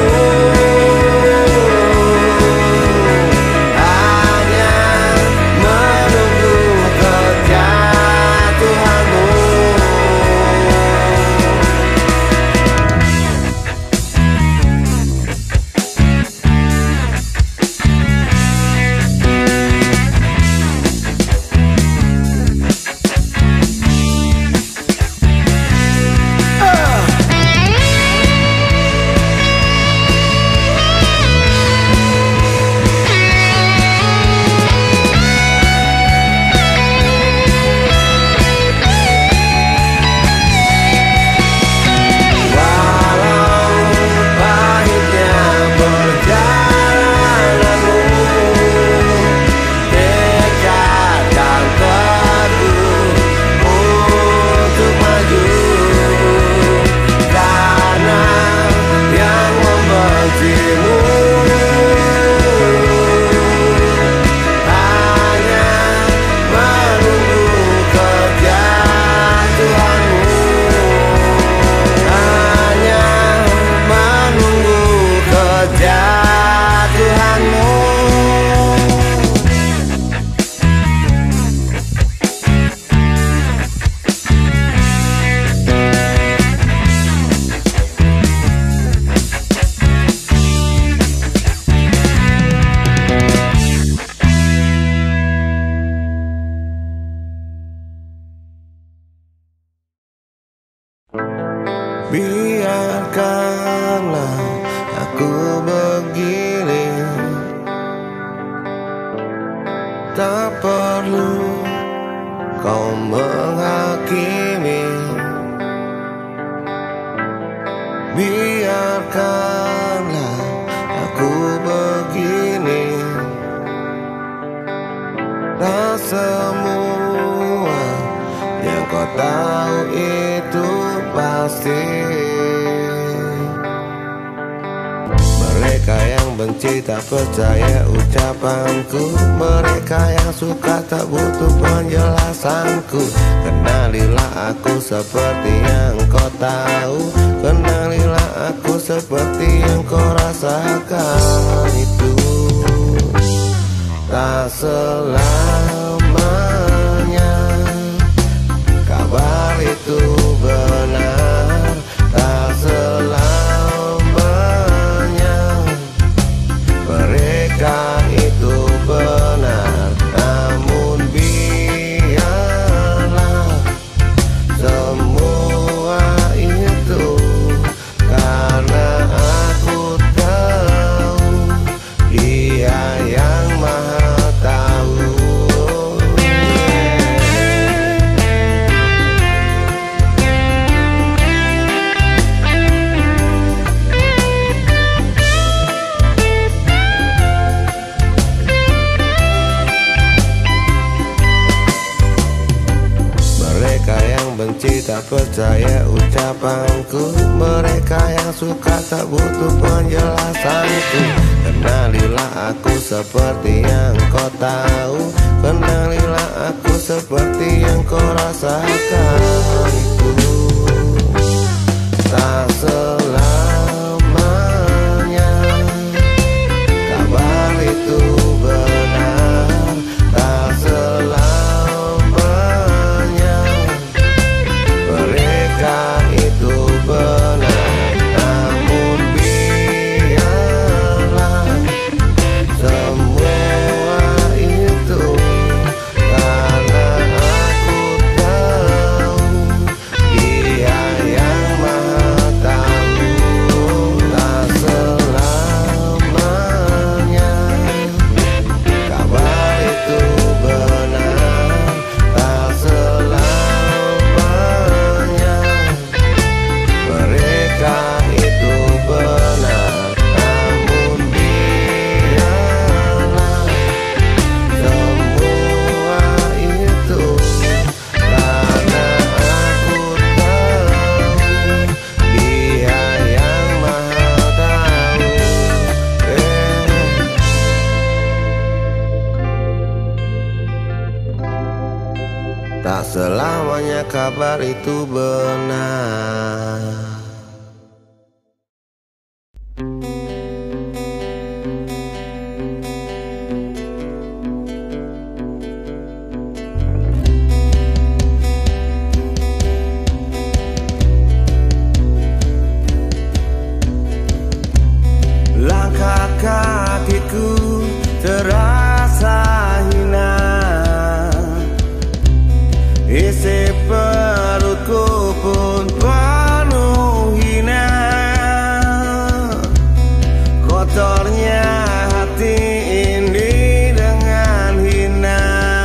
hanya menunggu kejatuhanmu. Biarkanlah aku begini, tak perlu kau menghakimi. Biarkanlah aku begini, tak semua yang kau tahu itu pasti. Mereka yang benci tak percaya ucapanku, mereka yang suka tak butuh penjelasanku. Kenalilah aku seperti yang kau tahu, kenalilah aku seperti yang kau rasakan. Itu tak selamanya kabar itu benar, tak selamanya mereka itu benar. Namun biarlah semua itu, karena aku tahu Dia yang Maha Tahu. Mereka yang benci tak percaya ucapanku, mereka yang suka tak butuh penjelasanku. Kenalilah aku seperti yang kau tahu, kenalilah aku seperti yang kau rasakan. Itu tak selamanya kabar itu benar, tak selamanya selamanya kabar itu benar. Langkah kakiku terasa hina, isi perutku pun penuh hina. Kotornya hati ini dengan hina,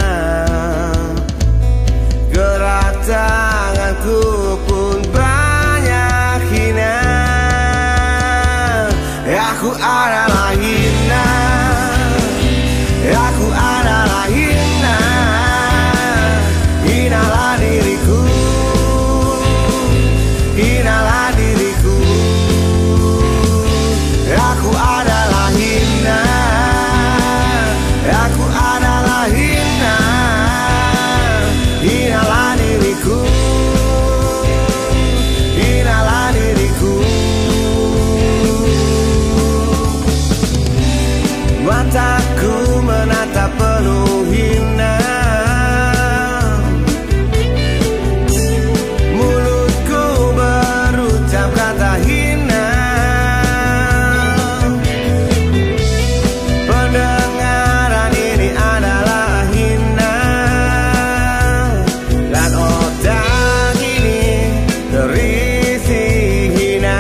gerak tanganku pun banyak hina. Aku adalah hina, aku adalah hina. Hinalah diriku, hinalah diriku. Aku adalah hina, aku adalah hina. Hinalah diriku, hinalah diriku. Mataku menatap penuh hina, mulutku berucap kata hina. Pendengaran ini adalah hina, dan otak ini terisi hina.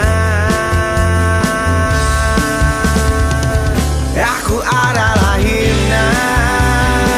Aku adalah hina,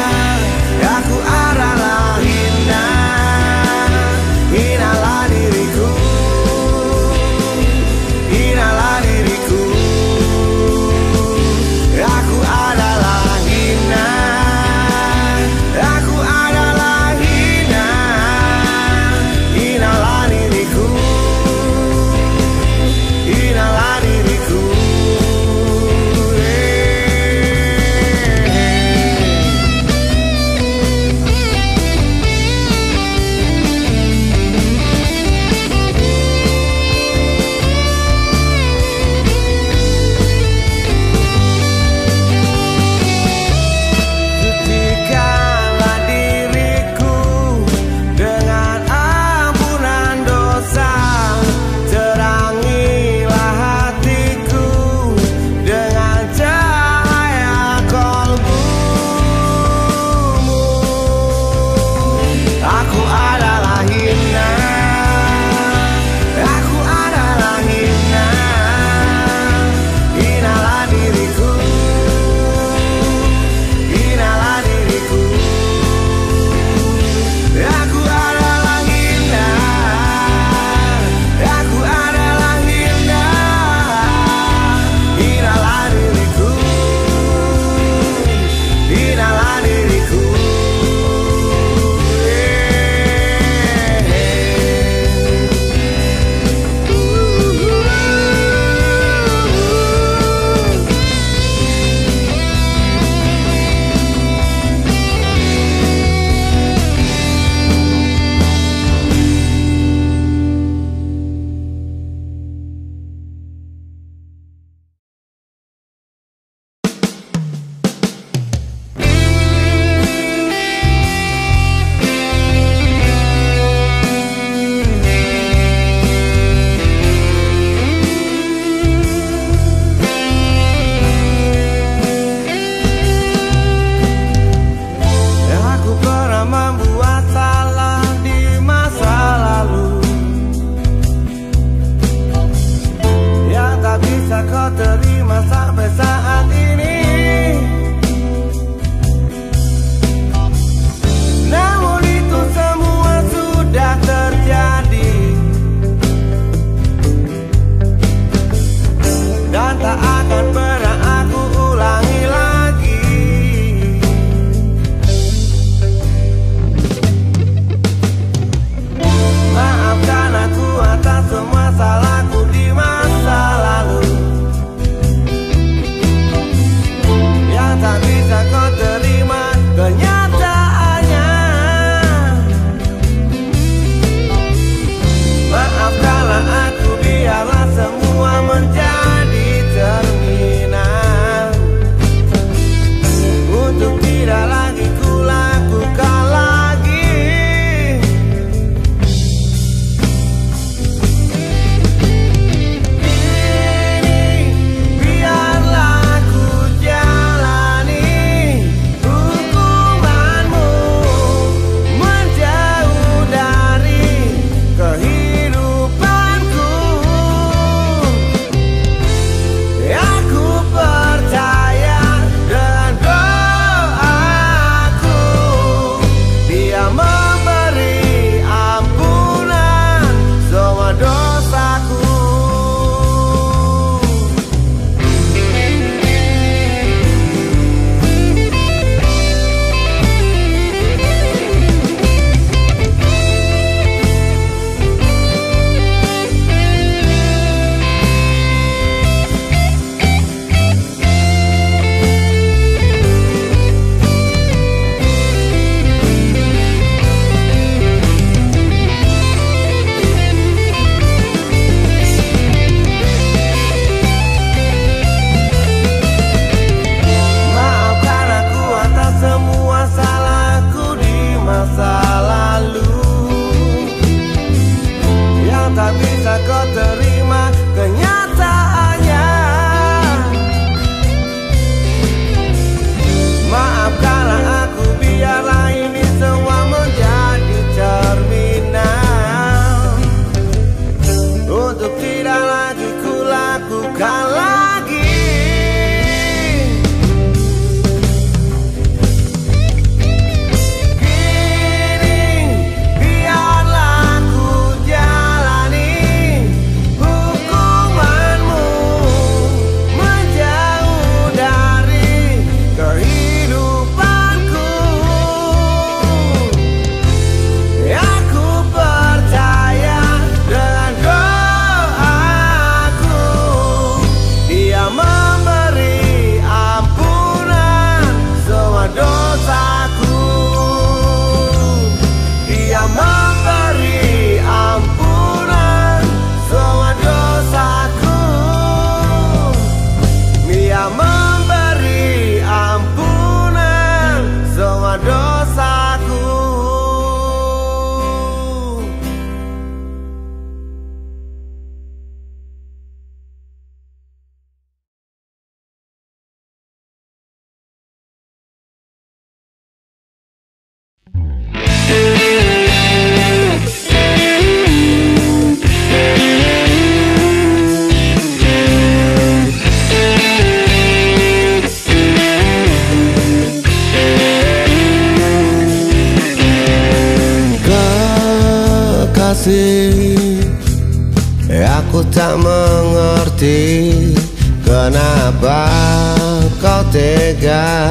kasih, aku tak mengerti kenapa kau tega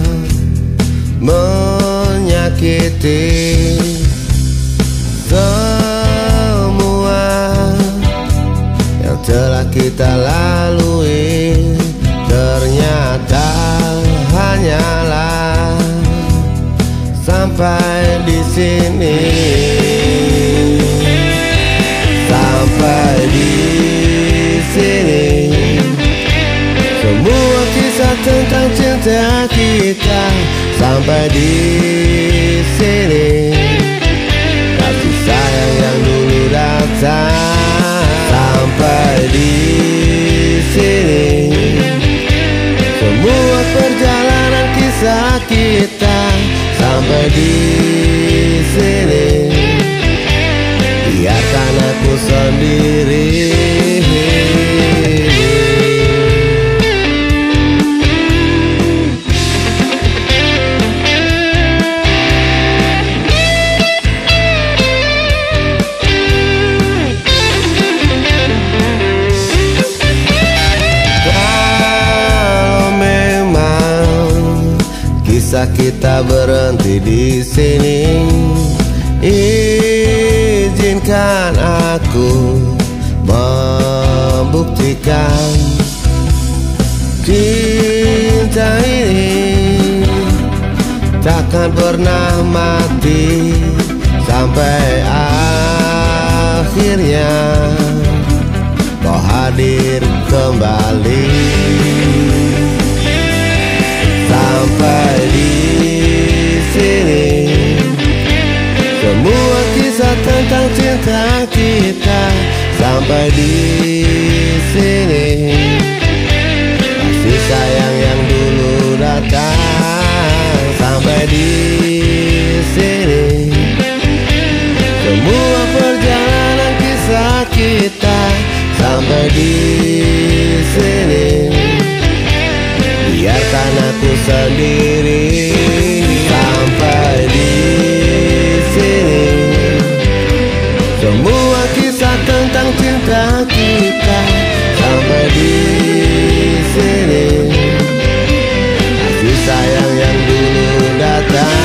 menyakiti semua yang telah kita lalui. Ternyata hanyalah sampai di sini, sampai di sini. Semua kisah tentang cinta kita sampai di sini. Kasih sayang yang dulu datang sampai di sini. Semua perjalanan kisah kita sampai di sini. Biarkan aku sendiri. Kisah kita berhenti di sini, izinkan aku membuktikan cinta ini takkan pernah mati sampai akhirnya kau hadir kembali. Sampai di sini, semua kisah tentang cinta kita sampai di sini. Kasih sayang yang dulu datang sampai di sini. Semua perjalanan kisah kita sampai di sini. Biarkan aku sendiri sampai di sini. Semua kisah tentang cinta kita sampai di sini. Kasih sayang yang dulu datang.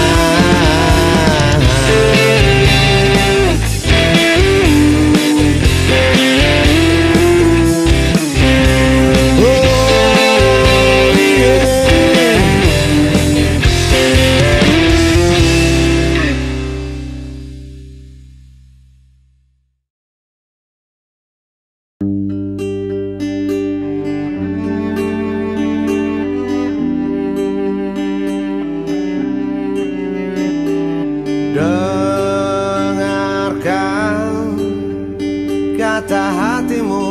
Dengarkan kata hatimu,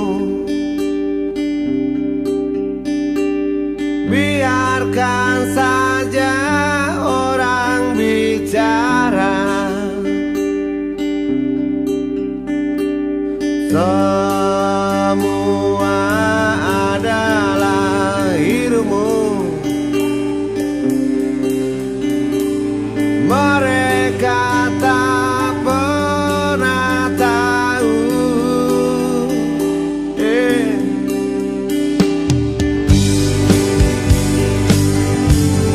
biarkan saja orang bicara. Semua adalah hidupmu. Mereka tak pernah tahu, eh.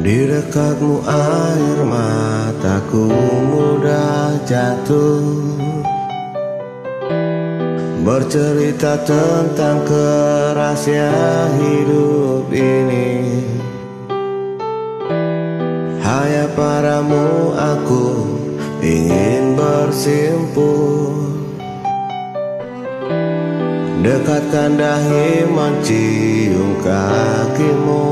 Di dekatmu air mataku mudah jatuh, bercerita tentang kerahasia hidup ini. Hanya padamu aku ingin bersimpuh, dekatkan dahi mencium kakimu.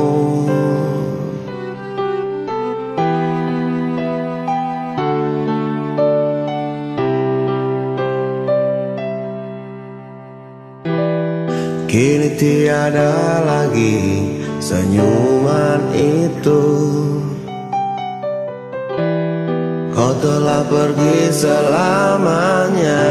Kini tiada lagi senyuman itu, kau telah pergi selamanya.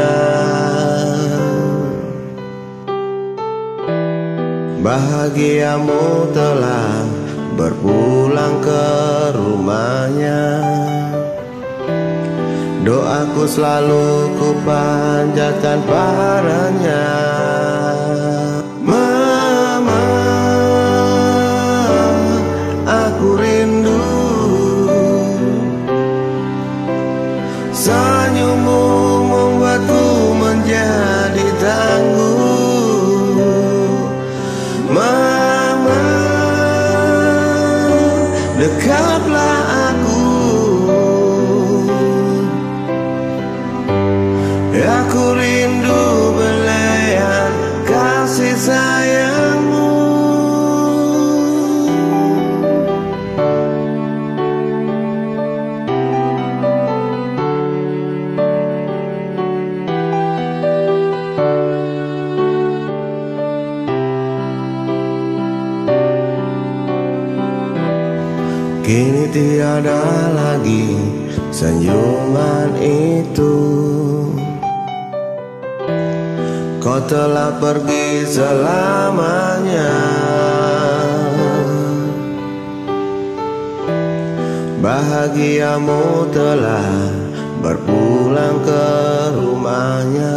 Bahagiamu telah berpulang ke rumahnya. Doaku selalu ku panjatkan padanya. Mama, aku rindu senyummu membuatku menjadi tangguh. Mama, dekatlah aku, aku rindu belayan kasih sayangmu. Kini tiada lagi senyuman itu, kau telah pergi selamanya. Bahagiamu telah berpulang ke rumahnya.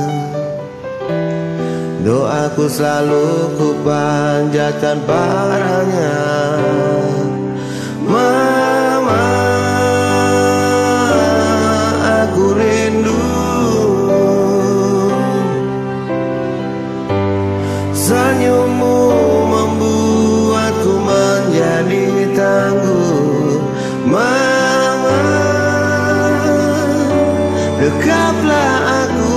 Doaku selalu ku panjatkan padanya. Mama, aku rindu senyummu membuatku menjadi tangguh. Mama, dekatlah aku,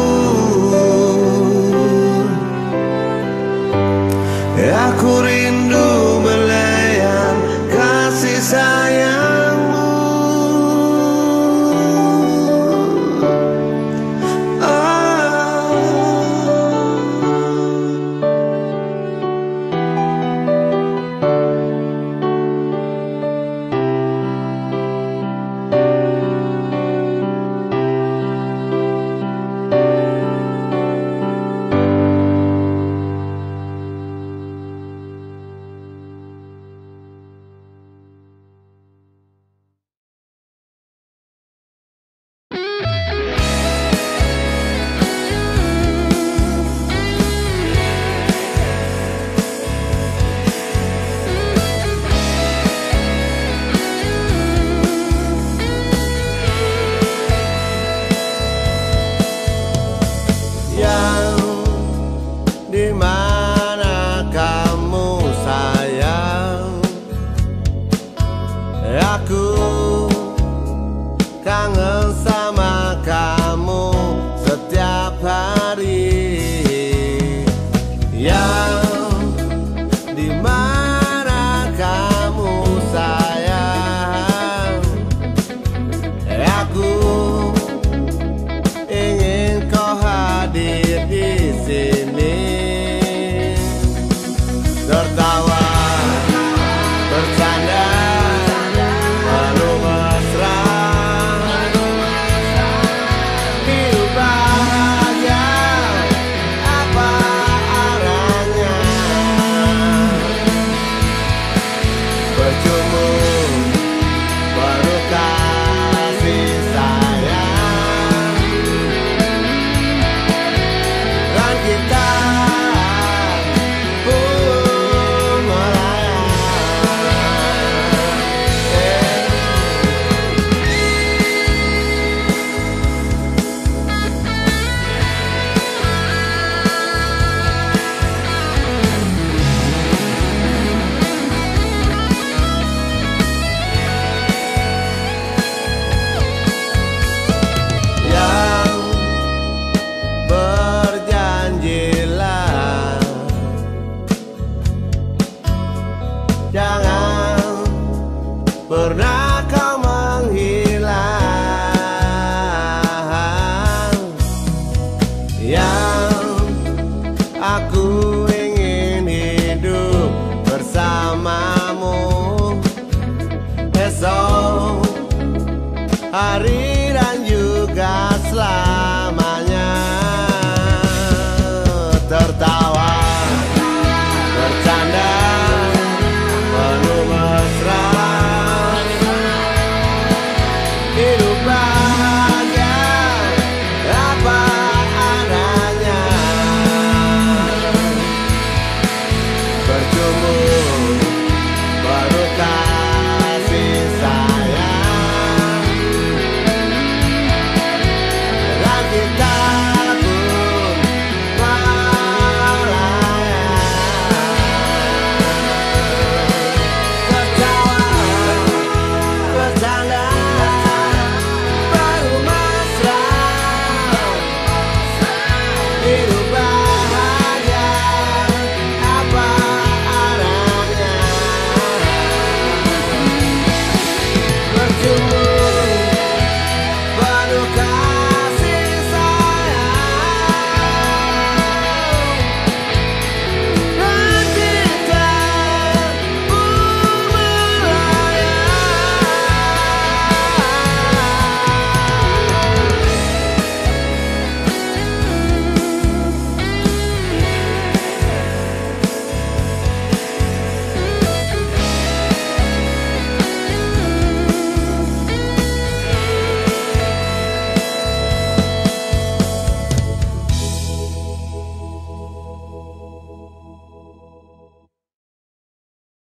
aku rindu belayan kasih sayangmu. Dimana kamu sayang, aku kangen sama kamu setiap hari. Yang dimana kamu sayang, aku ingin kau hadir di sini. Tertawa, bercanda, penuh mesra, hidup bahagia, apa arahnya? Bercumbu, baru kasih sayang, dan kita pun Jangan pernah